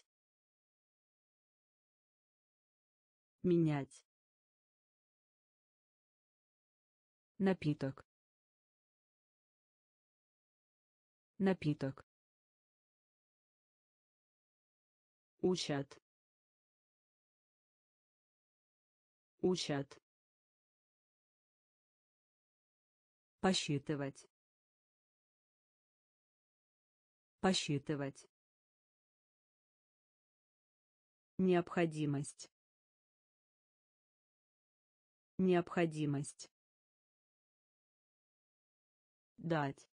менять, напиток, напиток, учат, учат, посчитывать, посчитывать, необходимость, необходимость, дать,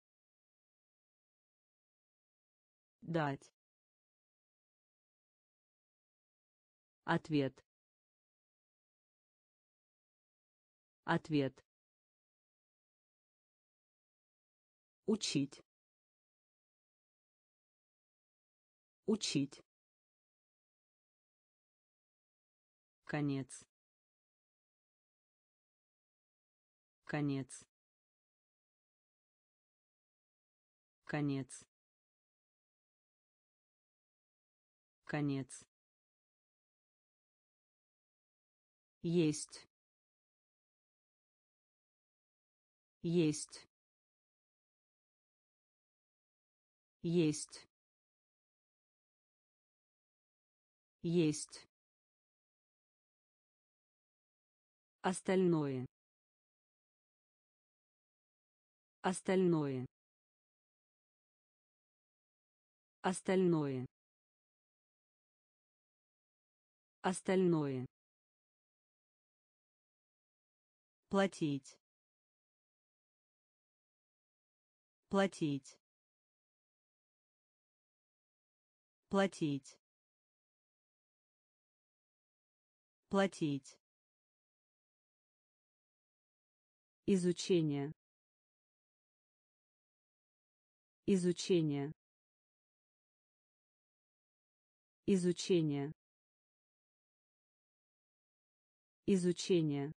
дать, ответ, ответ, учить, учить, конец, конец, конец, конец, есть, есть, есть, есть, остальное, остальное, остальное, остальное, платить, платить, платить, платить, изучение, изучение, изучение, изучение,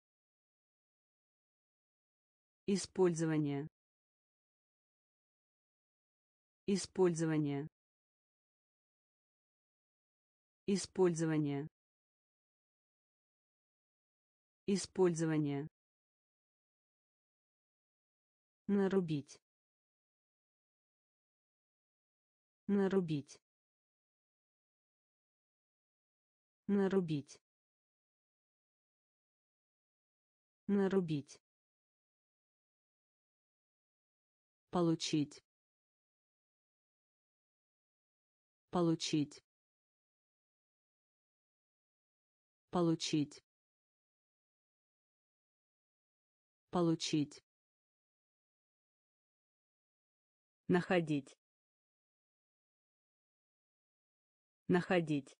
использование, использование, использование, использование, нарубить, нарубить, нарубить, нарубить, получить, получить, получить, получить, находить, находить,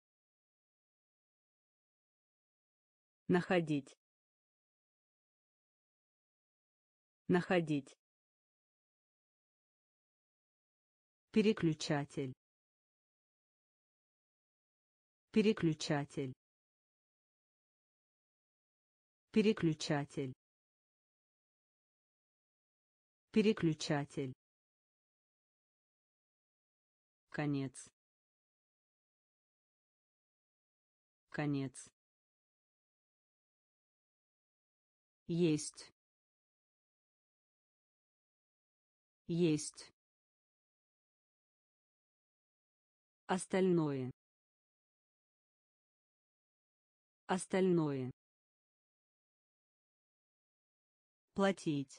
находить, находить, переключатель, переключатель, переключатель, переключатель, конец, конец, есть, есть, остальное, Остальное. Платить.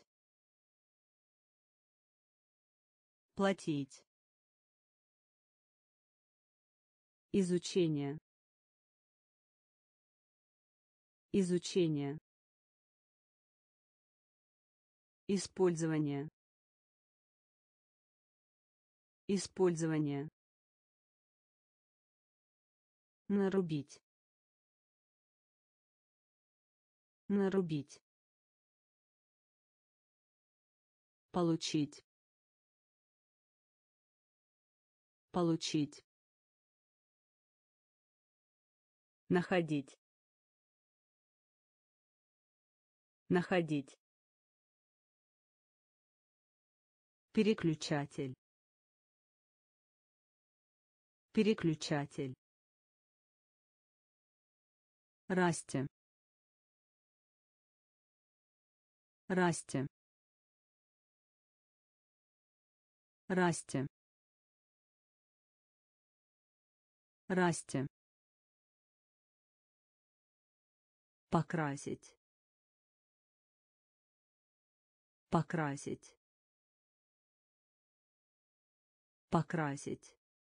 Платить. Изучение. Изучение. Использование. Использование. Нарубить. Нарубить. Получить. Получить. Находить. Находить. Переключатель. Переключатель. Расти. Расти. Расти. Расти. Покрасить. Покрасить. Покрасить.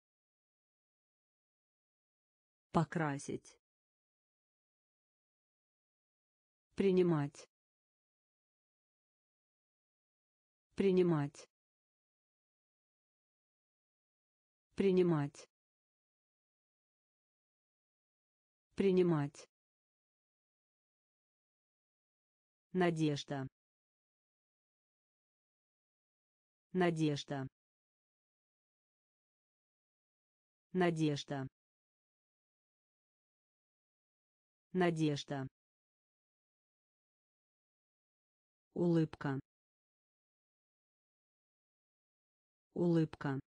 Покрасить. Принимать. Принимать. Принимать. Принимать. Надежда. Надежда. Надежда. Надежда. Улыбка. Улыбка.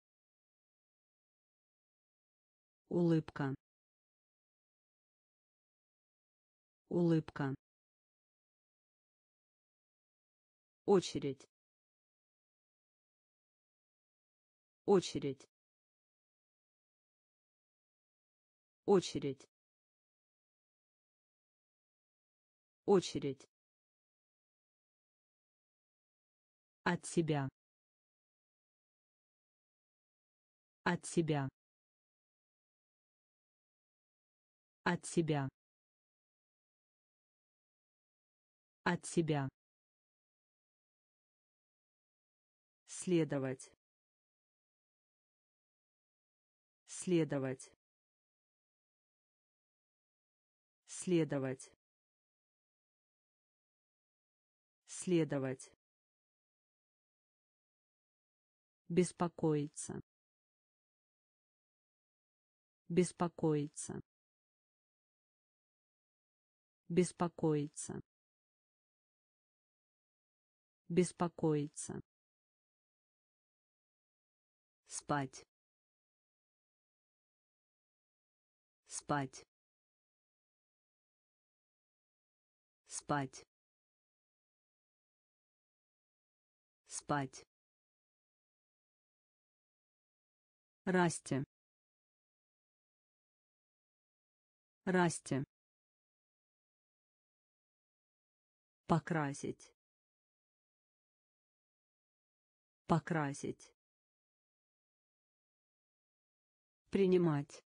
Улыбка. Улыбка. Очередь. Очередь. Очередь. Очередь. От себя. От себя. От себя. От себя. Следовать. Следовать. Следовать. Следовать. Беспокоиться. Беспокоиться. Беспокоиться. Беспокоиться. Спать. Спать. Спать. Спать. Расти. Расти. Покрасить. Покрасить. Принимать.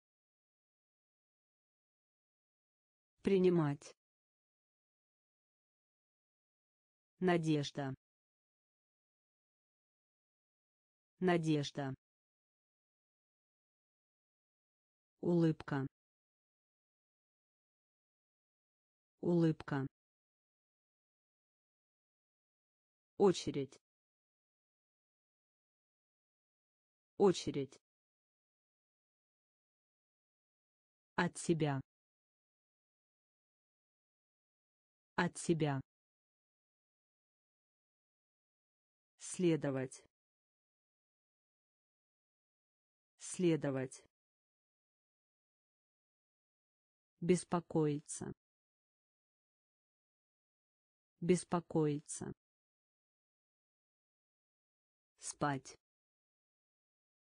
Принимать. Надежда. Надежда. Улыбка. Улыбка. Очередь. Очередь. От себя. От себя. Следовать. Следовать. Беспокоиться. Беспокоиться. Спать.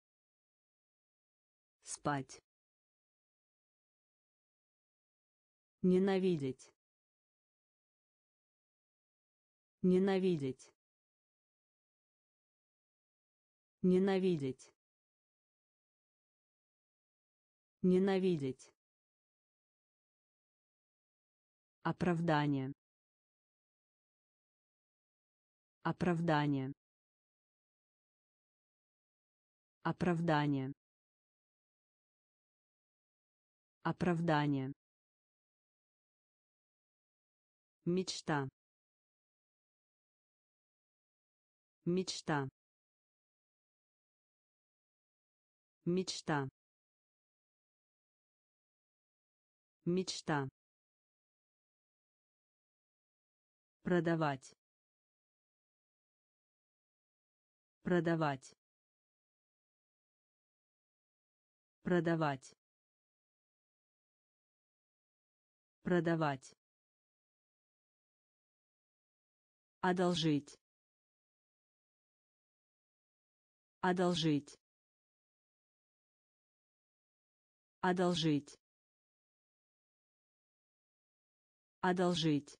Спать. Ненавидеть. Ненавидеть. Ненавидеть. Ненавидеть. Оправдание. Оправдание. Оправдание. Оправдание. Мечта. Мечта. Мечта. Мечта. Продавать. Продавать. Продавать. Продавать. Одолжить. Одолжить. Одолжить. Одолжить.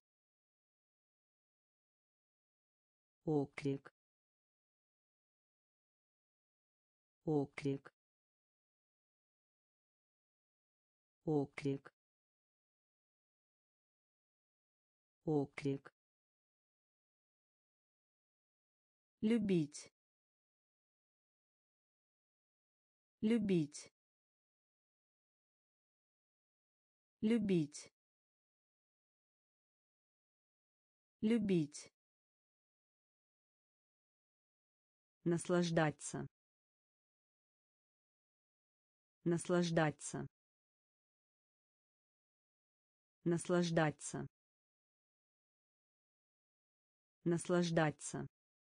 Оклик. Оклик. Оклик. Оклик. Любить. Любить. Любить. Любить. Наслаждаться. Наслаждаться. Наслаждаться. Наслаждаться.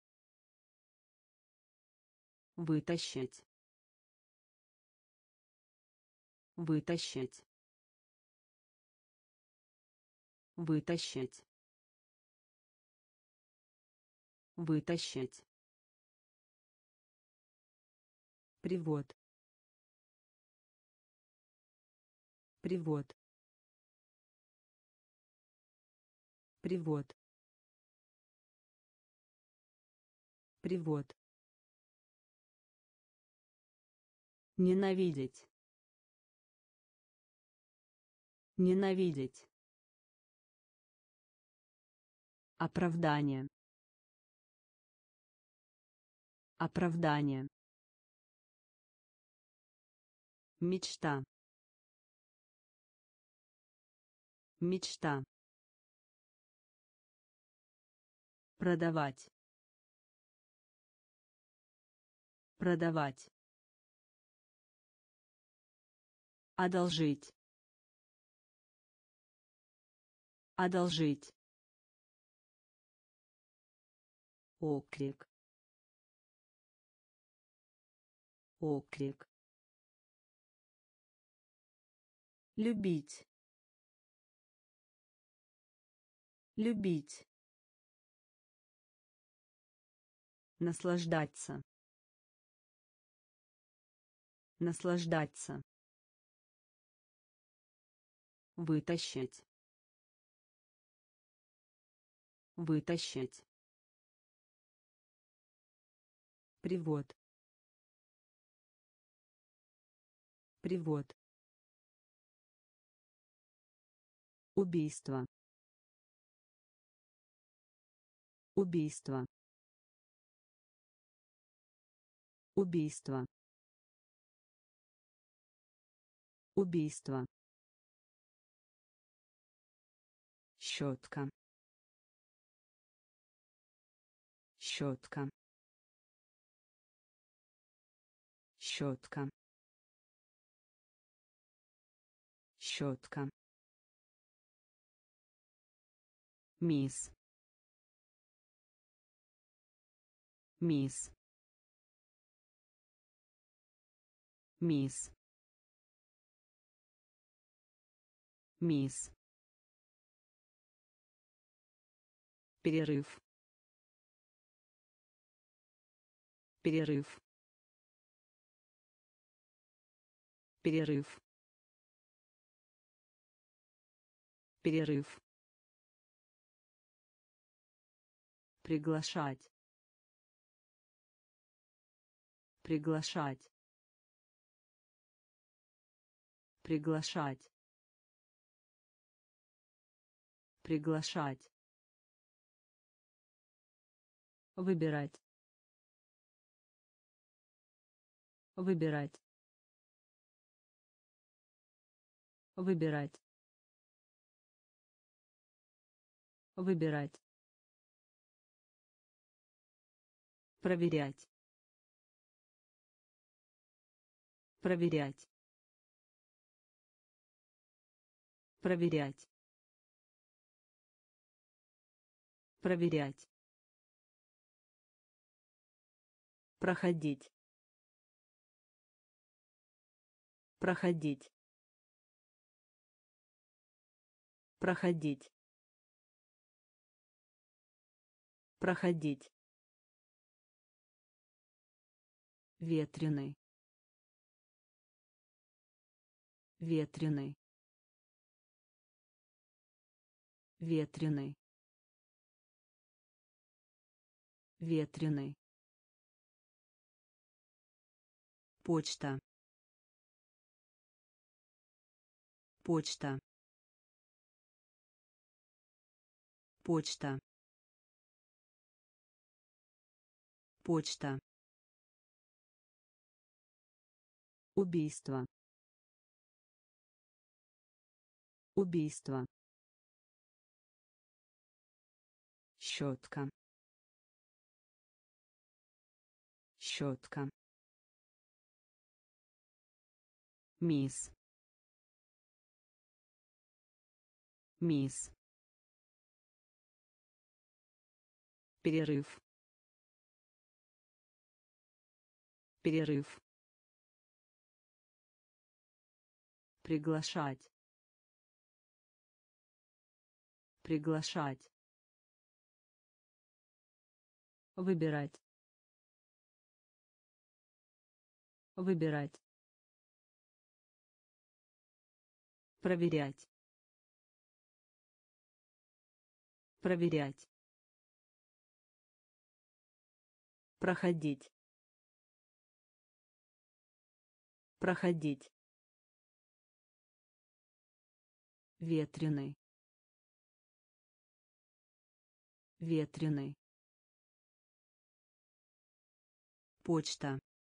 Вытащить. Вытащить. Вытащить. Вытащить. Привод. Привод. Привод. Привод. Ненавидеть. Ненавидеть. Оправдание. Оправдание. Мечта. Мечта. Продавать. Продавать. Одолжить. Одолжить. Оклик. Оклик. Любить. Любить. Наслаждаться. Наслаждаться. Вытащить. Вытащить. Привод. Привод. Убийство. Убийство. Убийство. Убийство. Щетка. Щетка. Щетка. Щетка. Мисс. Мисс. Мисс. Мисс. Перерыв. Перерыв. Перерыв. перерыв, приглашать, приглашать, приглашать, приглашать, выбирать, выбирать, выбирать, выбирать, проверять, проверять, проверять, проверять, проходить, проходить, проходить, проходить, ветреный, ветреный, ветреный, ветреный, почта, почта, почта, почта, убийство, убийство, щетка, щетка, мисс, мисс, перерыв, перерыв, приглашать, приглашать, выбирать, выбирать, проверять, проверять, проходить, проходить, ветреный, ветреный, почта,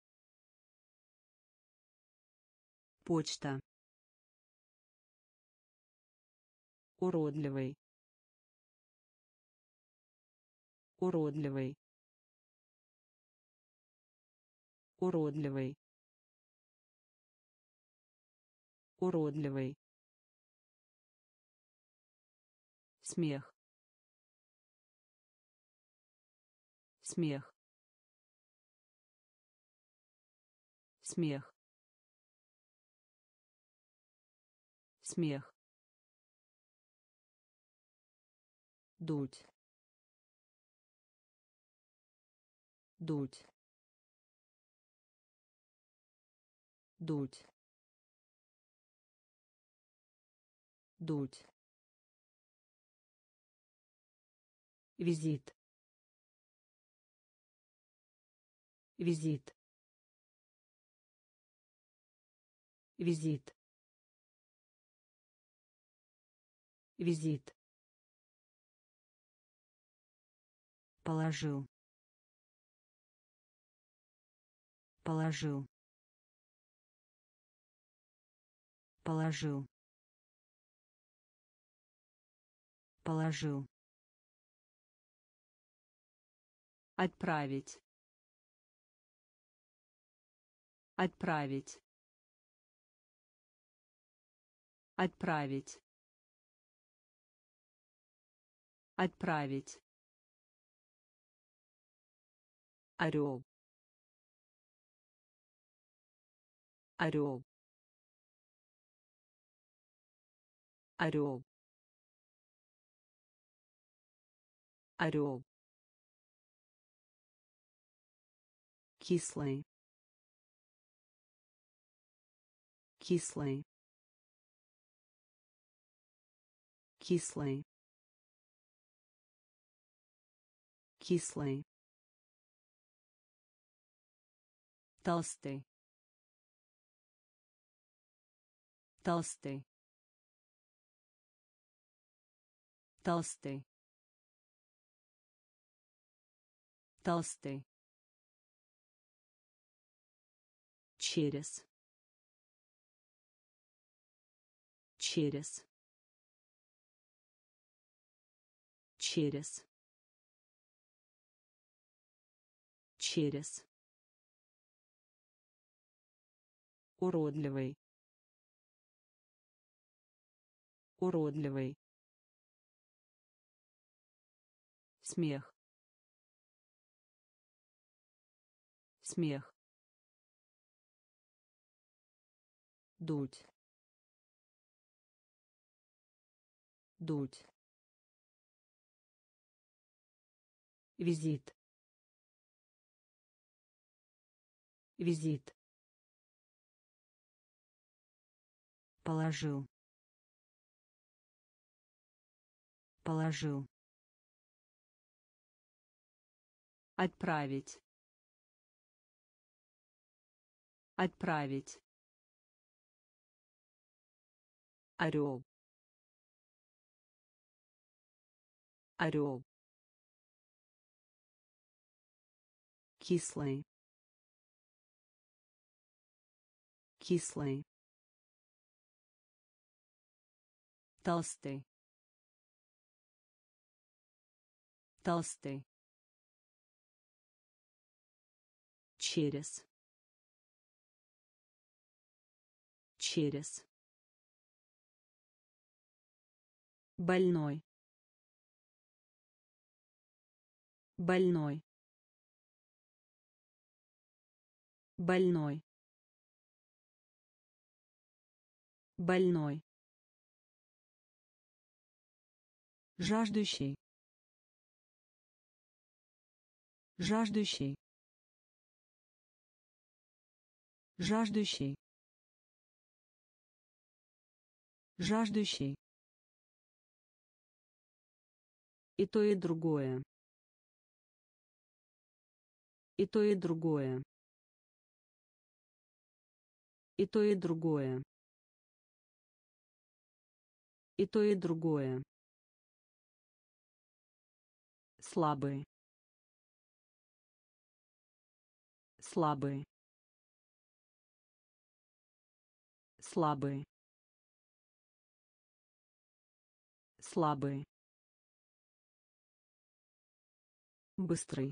почта, уродливый, уродливый, уродливый, уродливый, смех, смех, смех, смех, дуть, дуть, дуть, дуть, визит, визит, визит, визит, положил, положил, положил, положил, отправить, отправить, отправить, отправить, орел, орел, орел, орел, кислый, кислый, кислый, кислый, толстый, толстый, толстый, толстый, через, через, через, через, уродливый, уродливый, смех, смех, дуть, дуть, визит, визит, положил, положил, отправить, отправить, орел, орел, кислый, кислый, толстый, толстый, через, через, больной, больной, больной, больной, жаждущий, жаждущий, жаждущий, жаждущий, и то и другое, и то и другое, и то и другое, и то и другое, слабый, слабый, слабый, слабый, быстрый,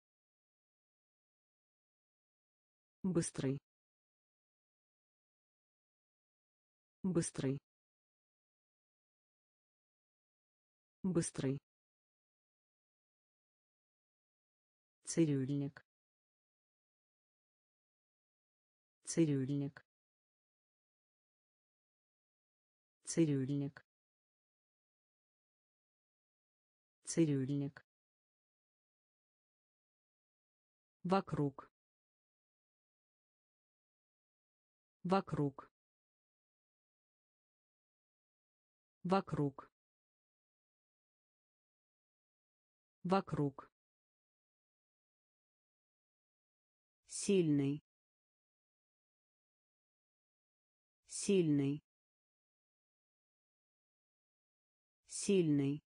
быстрый, быстрый, быстрый, цирюльник, цирюльник, цирюльник, цирюльник, вокруг, вокруг, вокруг, вокруг, сильный, сильный, сильный,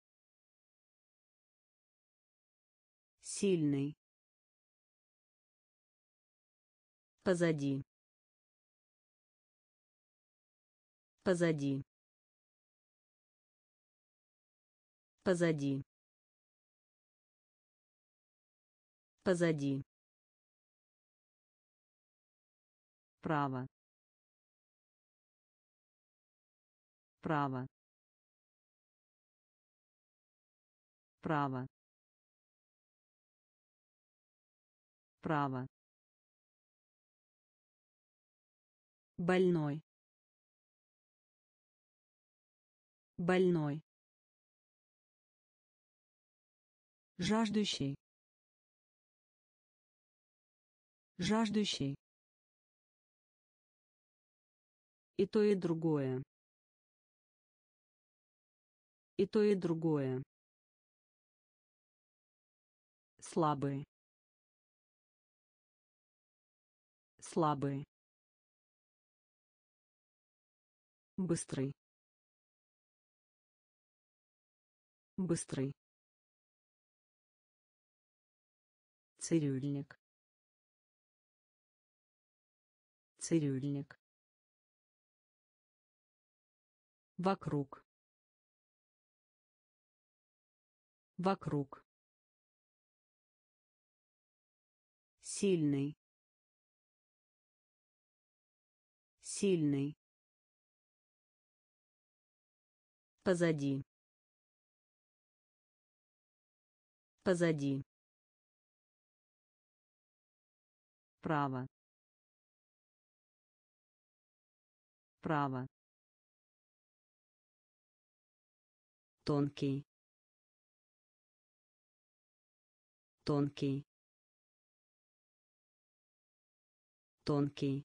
сильный, позади, позади, позади, позади, право, право, право, право, больной, больной, жаждущий, жаждущий, и то и другое, И то, и другое. Слабый. Слабый. Быстрый. Быстрый. Цирюльник. Цирюльник. Вокруг. Вокруг. Сильный. Сильный. Позади. Позади. Право. Право. Тонкий. Тонкий. Тонкий.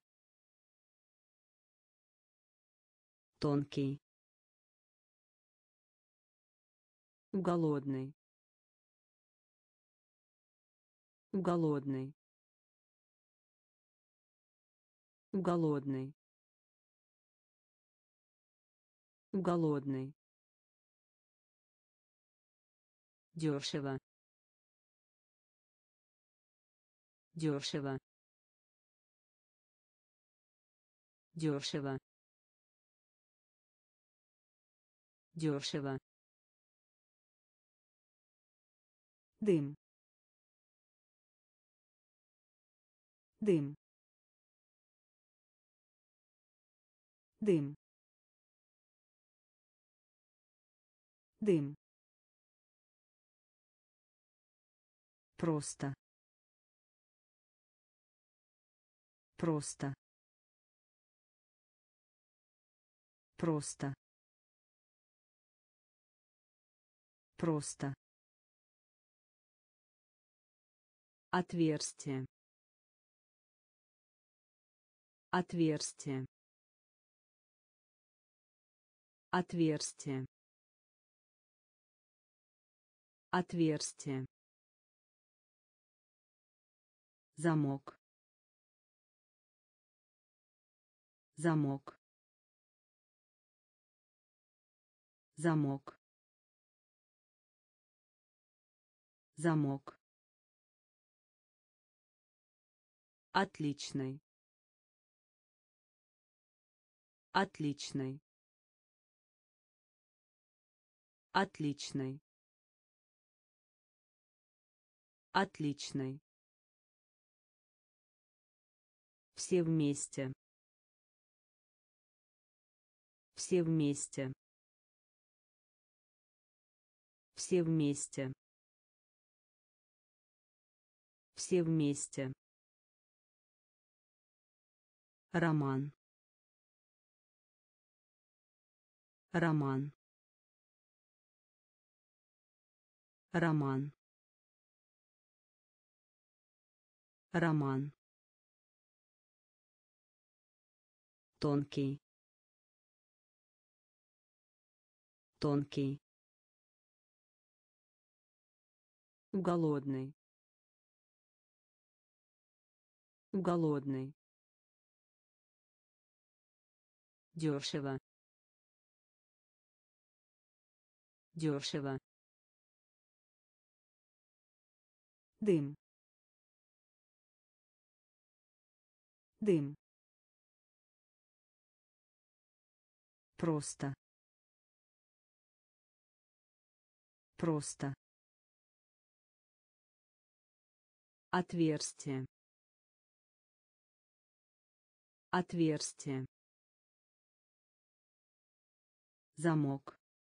Тонкий. Голодный. Голодный. Голодный. Голодный. Дешево. Дешево. Дешево. Дешево. Дым. Дым. Дым. Дым. Просто. Просто. Просто. Просто. Отверстие. Отверстие. Отверстие. Отверстие. Замок. Замок. Замок. Замок. Отличный. Отличный. Отличный. Отличный. Все вместе. Все вместе. Все вместе. Все вместе. Роман. Роман. Роман. Роман. Тонкий. Тонкий. Голодный. Голодный. Дешево. Дешево. Дым. Дым. Просто. Просто. Отверстие. Отверстие. Замок.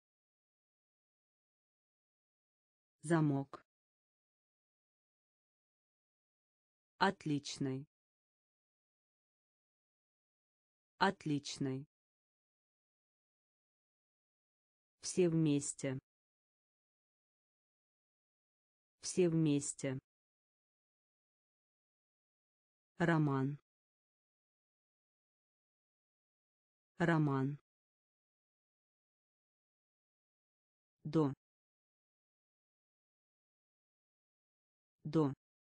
Замок. Отличный. Отличный. Все вместе. Все вместе. Роман. Роман. До. До.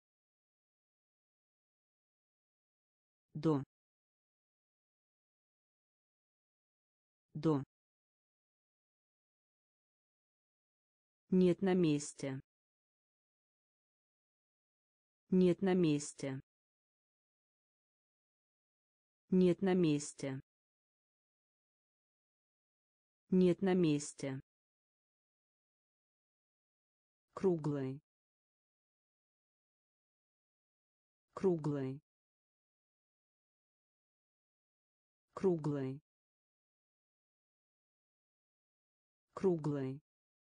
До. До. Нет на месте. Нет на месте. Нет на месте. Нет на месте. Круглый. Круглый. Круглый. Круглый.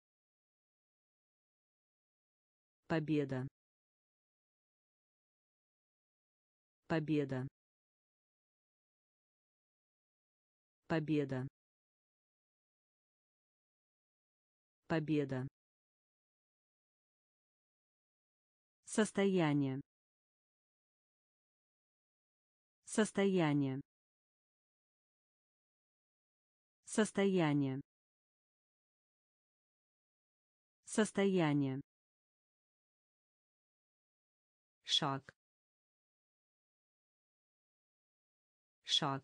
Победа. Победа. Победа. Победа. Состояние. Состояние. Состояние. Состояние. Шаг. Шаг.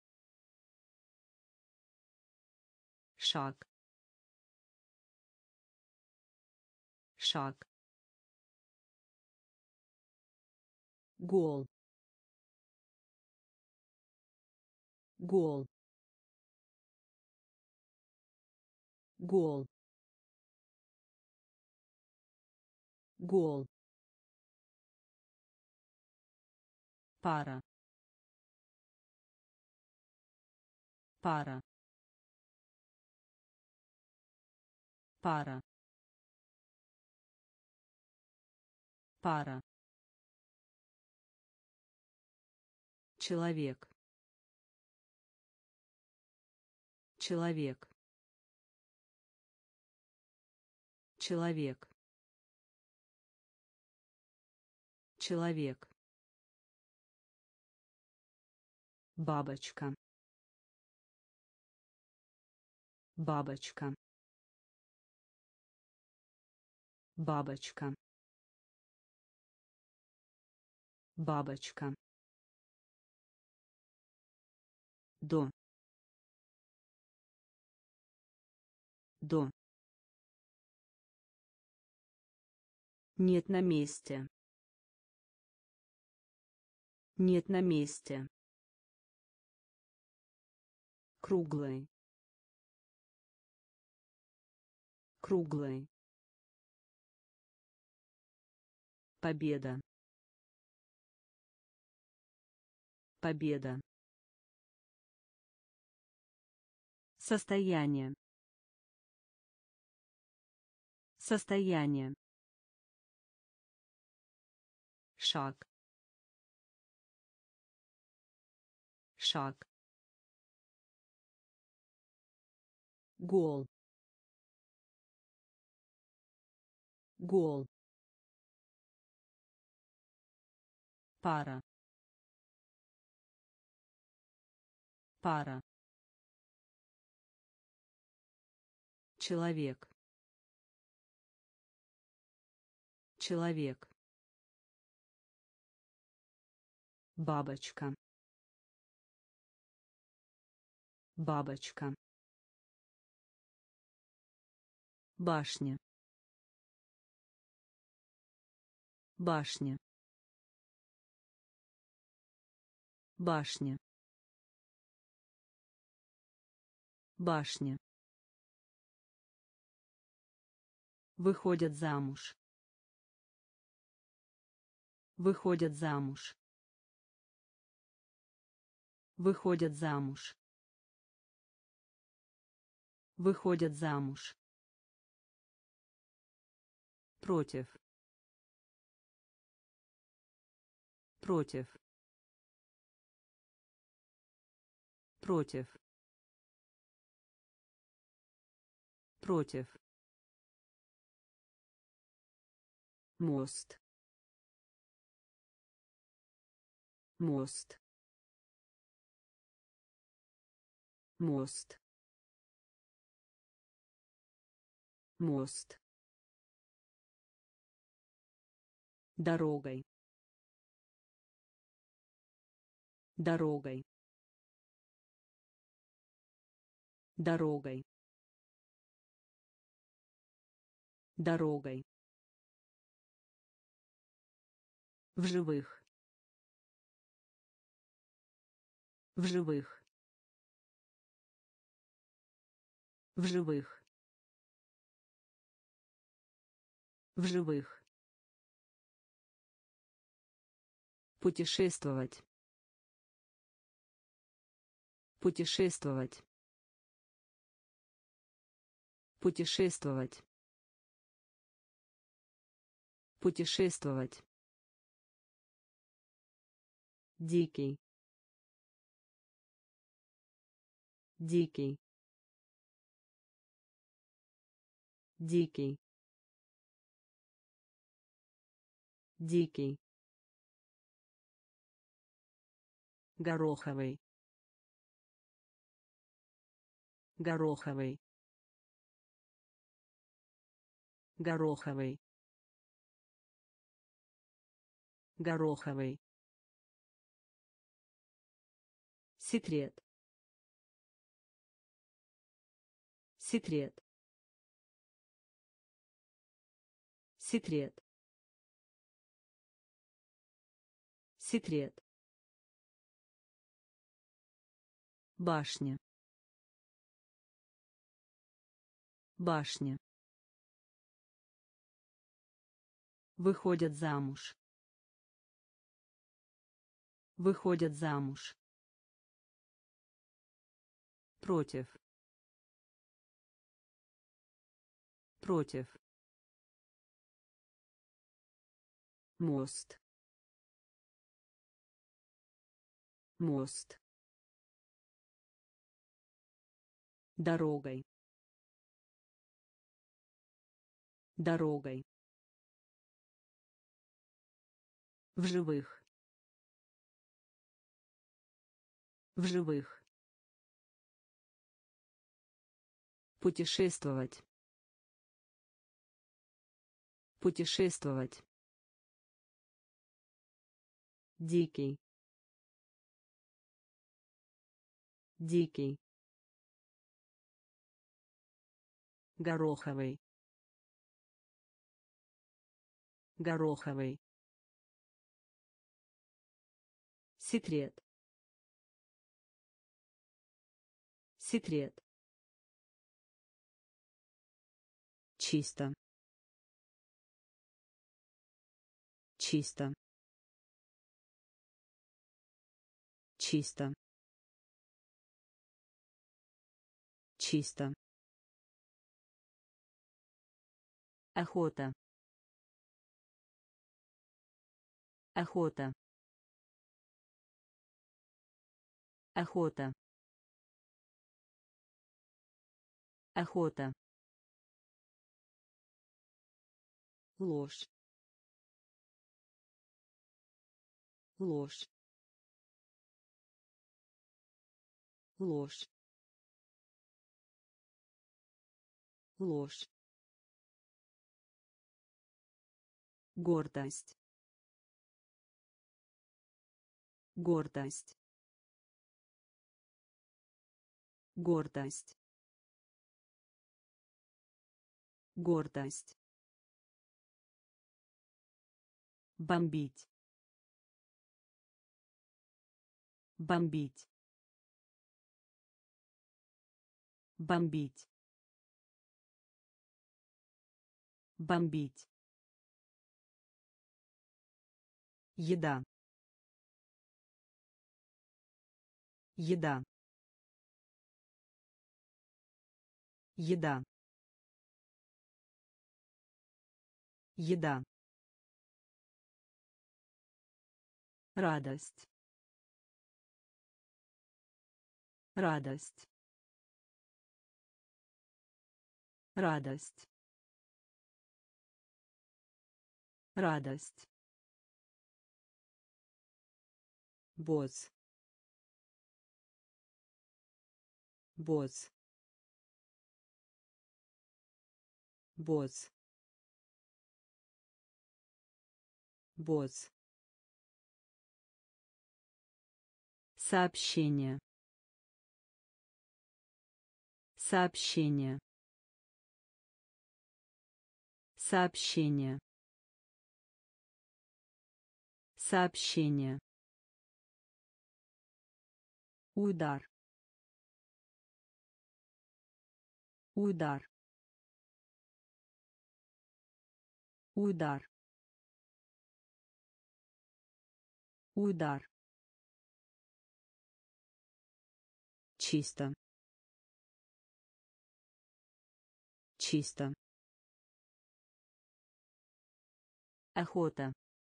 Шаг. Шаг. Гол. Гол. Гол. Гол. Пара. Пара. Пара. Пара. Человек. Человек. Человек. Человек. Бабочка. Бабочка. Бабочка. Бабочка. До. До. Нет на месте. Нет на месте. Круглый. Круглый. Победа. Победа. Состояние. Состояние. Шаг. Шаг. Гол. Гол. Пара. Пара. Человек. Человек. Бабочка. Бабочка. Башня. Башня. Башня. Башня. Выходят замуж. Выходят замуж. Выходят замуж. Выходят замуж. Против. Против. Против. Против. Мост. Мост. Мост. мост, дорогой, дорогой, дорогой, дорогой, в живых, в живых, в живых, в живых, путешествовать, путешествовать, путешествовать, путешествовать, дикий, дикий, дикий, дикий, гороховый, гороховый, гороховый, гороховый, секрет, секрет, секрет, секрет, башня, башня, выходят замуж, выходят замуж, против, против, мост, мост, дорогой, дорогой, в живых, в живых, путешествовать, путешествовать, дикий, дикий, гороховый, гороховый, секрет, секрет, чисто, чисто, чисто, чисто, охота, охота, охота, охота, ложь, ложь, ложь, ложь, гордость, гордость, гордость, гордость, бомбить, бомбить, бомбить, бомбить, еда, еда, еда, еда, радость, радость, радость, радость, босс, босс, босс, босс, сообщение, сообщение, сообщение, сообщение, удар, удар, удар, удар, чисто, чисто, охота,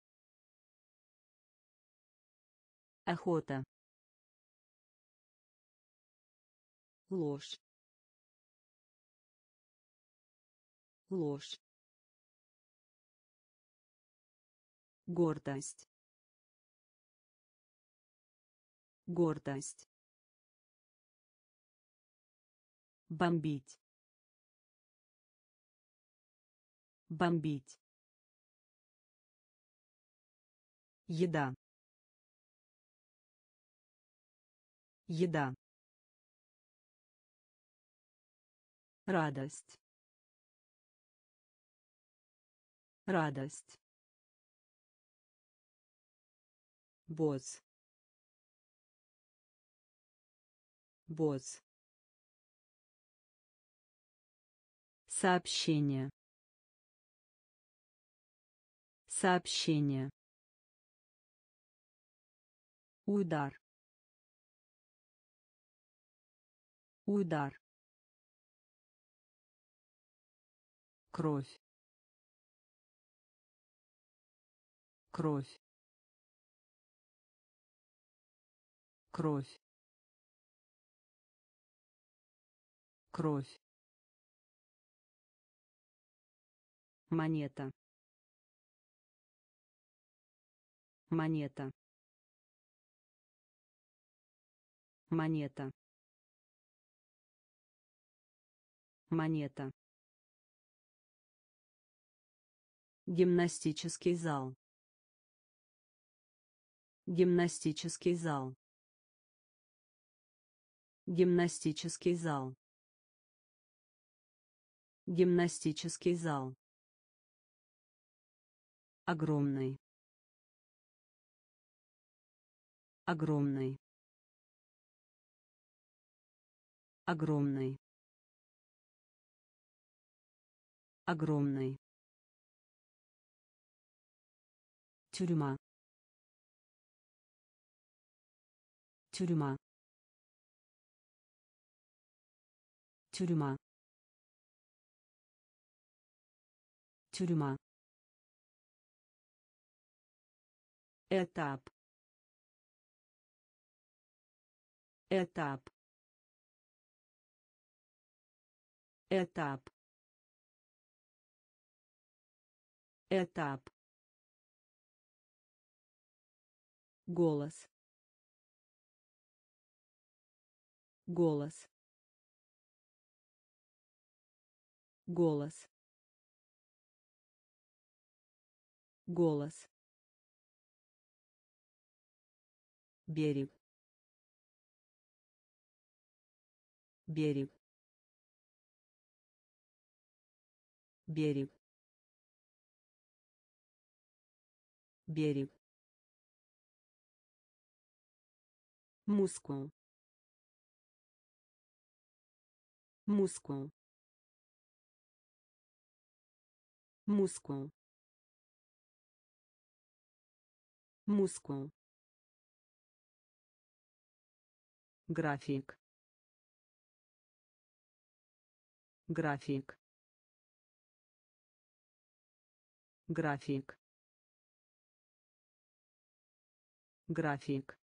охота, ложь, ложь, гордость, гордость, бомбить, бомбить, еда, еда, радость, радость, босс, босс, сообщение, сообщение, удар, удар, кровь, кровь, кровь, кровь, монета, монета, монета, монета, гимнастический зал, гимнастический зал, гимнастический зал, гимнастический зал, огромный, огромный, огромный, огромный, тюрьма, тюрьма, тюрьма, тюрьма, этап, этап, этап, этап, голос, голос, голос, голос, берег, берег, берег, берег, мускул, мускул, мускул, мускул, график, график, график, график,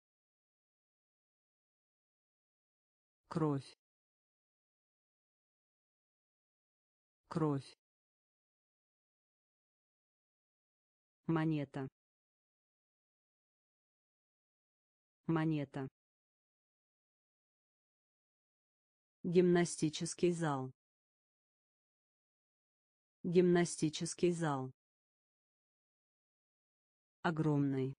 кровь, кровь, монета, монета, гимнастический зал, Гимнастический зал. Огромный.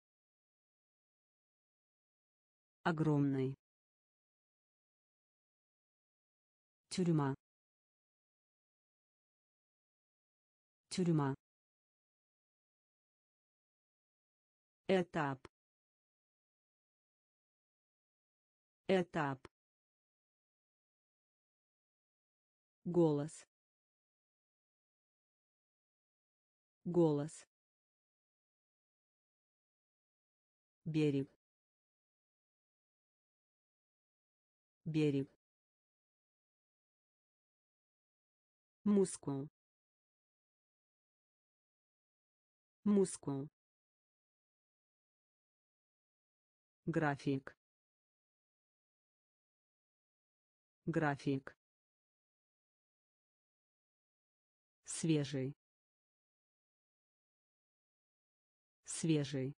Огромный. Тюрьма. Тюрьма. Этап. Этап. Голос. Голос. Берег. Берег. Мускул. Мускул. График. График. Свежий. Свежий.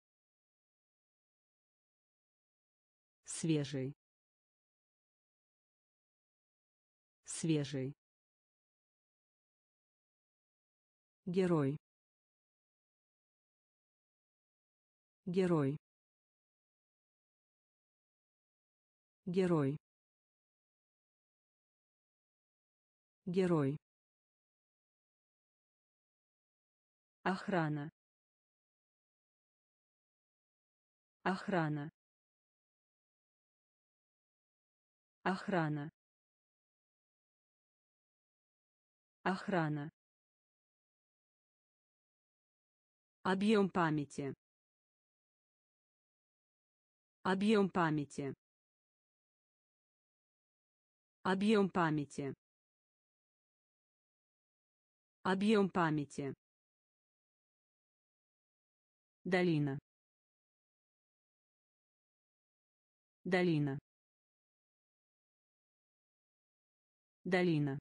Свежий. Свежий. Герой. Герой. Герой. Герой. Охрана. Охрана. Охрана. Охрана. Объем памяти. Объем памяти. Объем памяти. Объем памяти. Долина. Долина. Долина.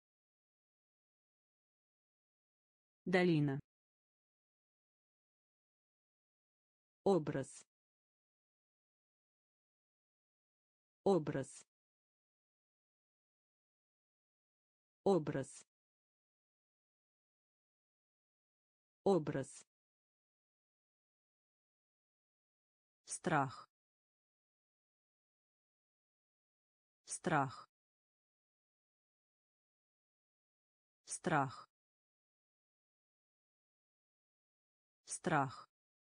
Долина. Образ. Образ. Образ. Образ. Страх. Страх. Страх. Страх.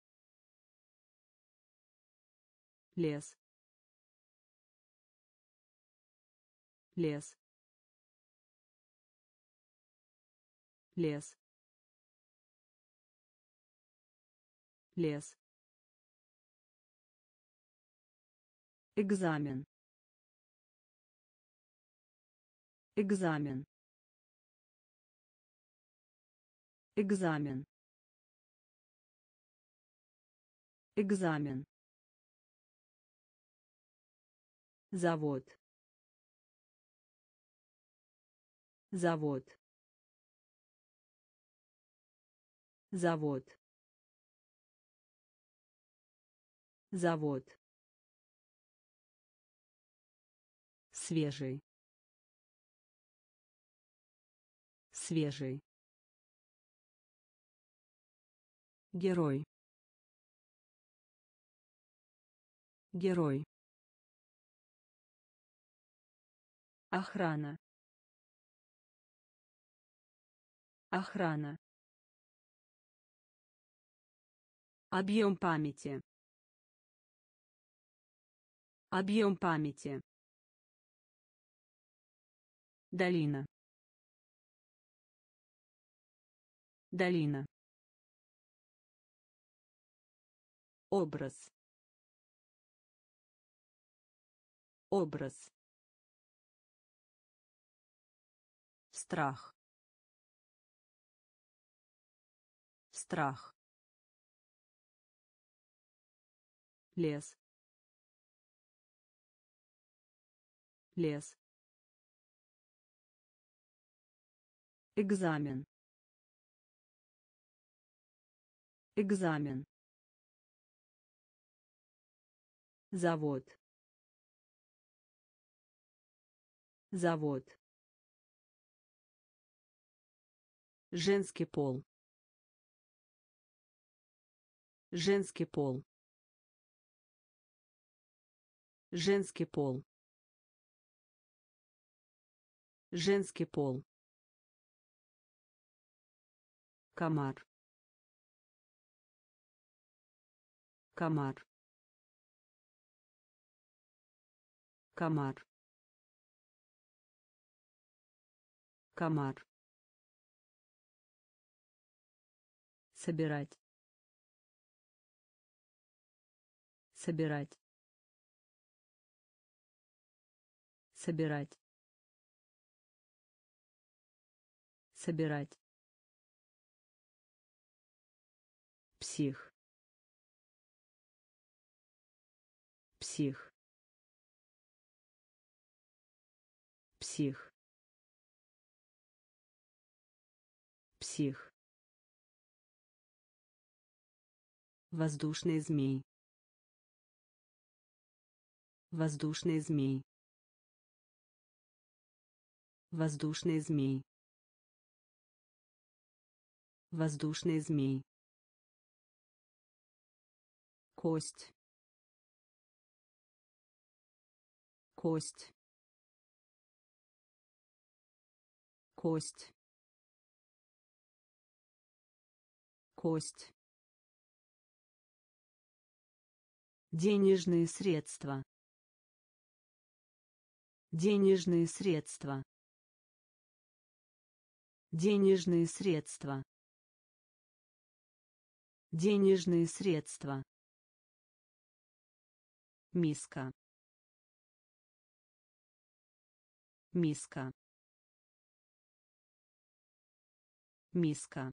Лес. Лес. Лес. Лес. Экзамен. Экзамен. Экзамен. Экзамен. Завод. Завод. Завод. Завод. Свежий. Свежий. Герой. Герой. Охрана. Охрана. Объем памяти. Объем памяти. Долина. Долина. Образ. Образ. Страх. Страх. Лес. Лес. Экзамен. Экзамен. Завод. Завод. Женский пол. Женский пол. Женский пол. Женский пол. Комар. Комар. Комар. Комар. Собирать. Собирать. Собирать. Собирать. Псих. Псих. Псих. Псих. Воздушный змей. Воздушный змей. Воздушный змей. Воздушный змей. Кость. Кость. Кость. Кость. Денежные средства. Денежные средства. Денежные средства. Денежные средства. Миска. Миска. Миска.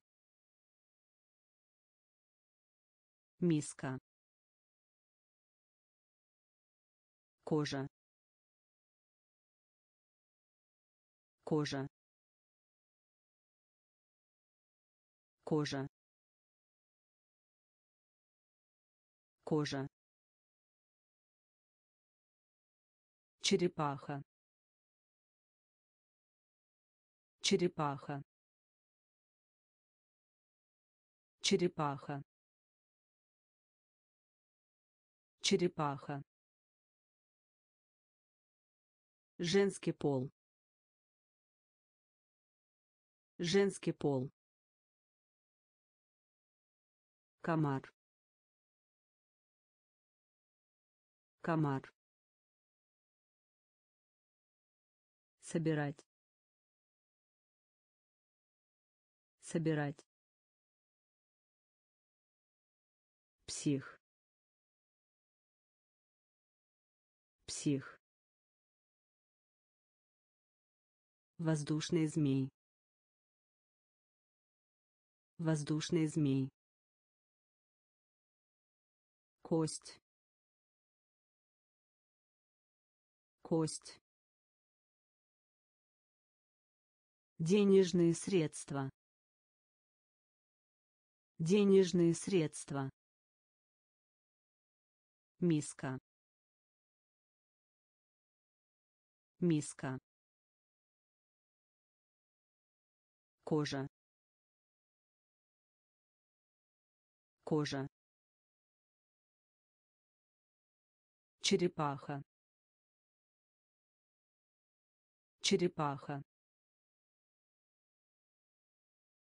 Миска. Кожа. Кожа. Кожа. Кожа. Черепаха. Черепаха. Черепаха. Черепаха. Женский пол. Женский пол. Комар. Комар. Собирать. Собирать. Псих. Псих. Воздушный змей. Воздушный змей. Кость. Кость. Денежные средства. Денежные средства. Миска. Миска. Кожа. Кожа. Черепаха. Черепаха.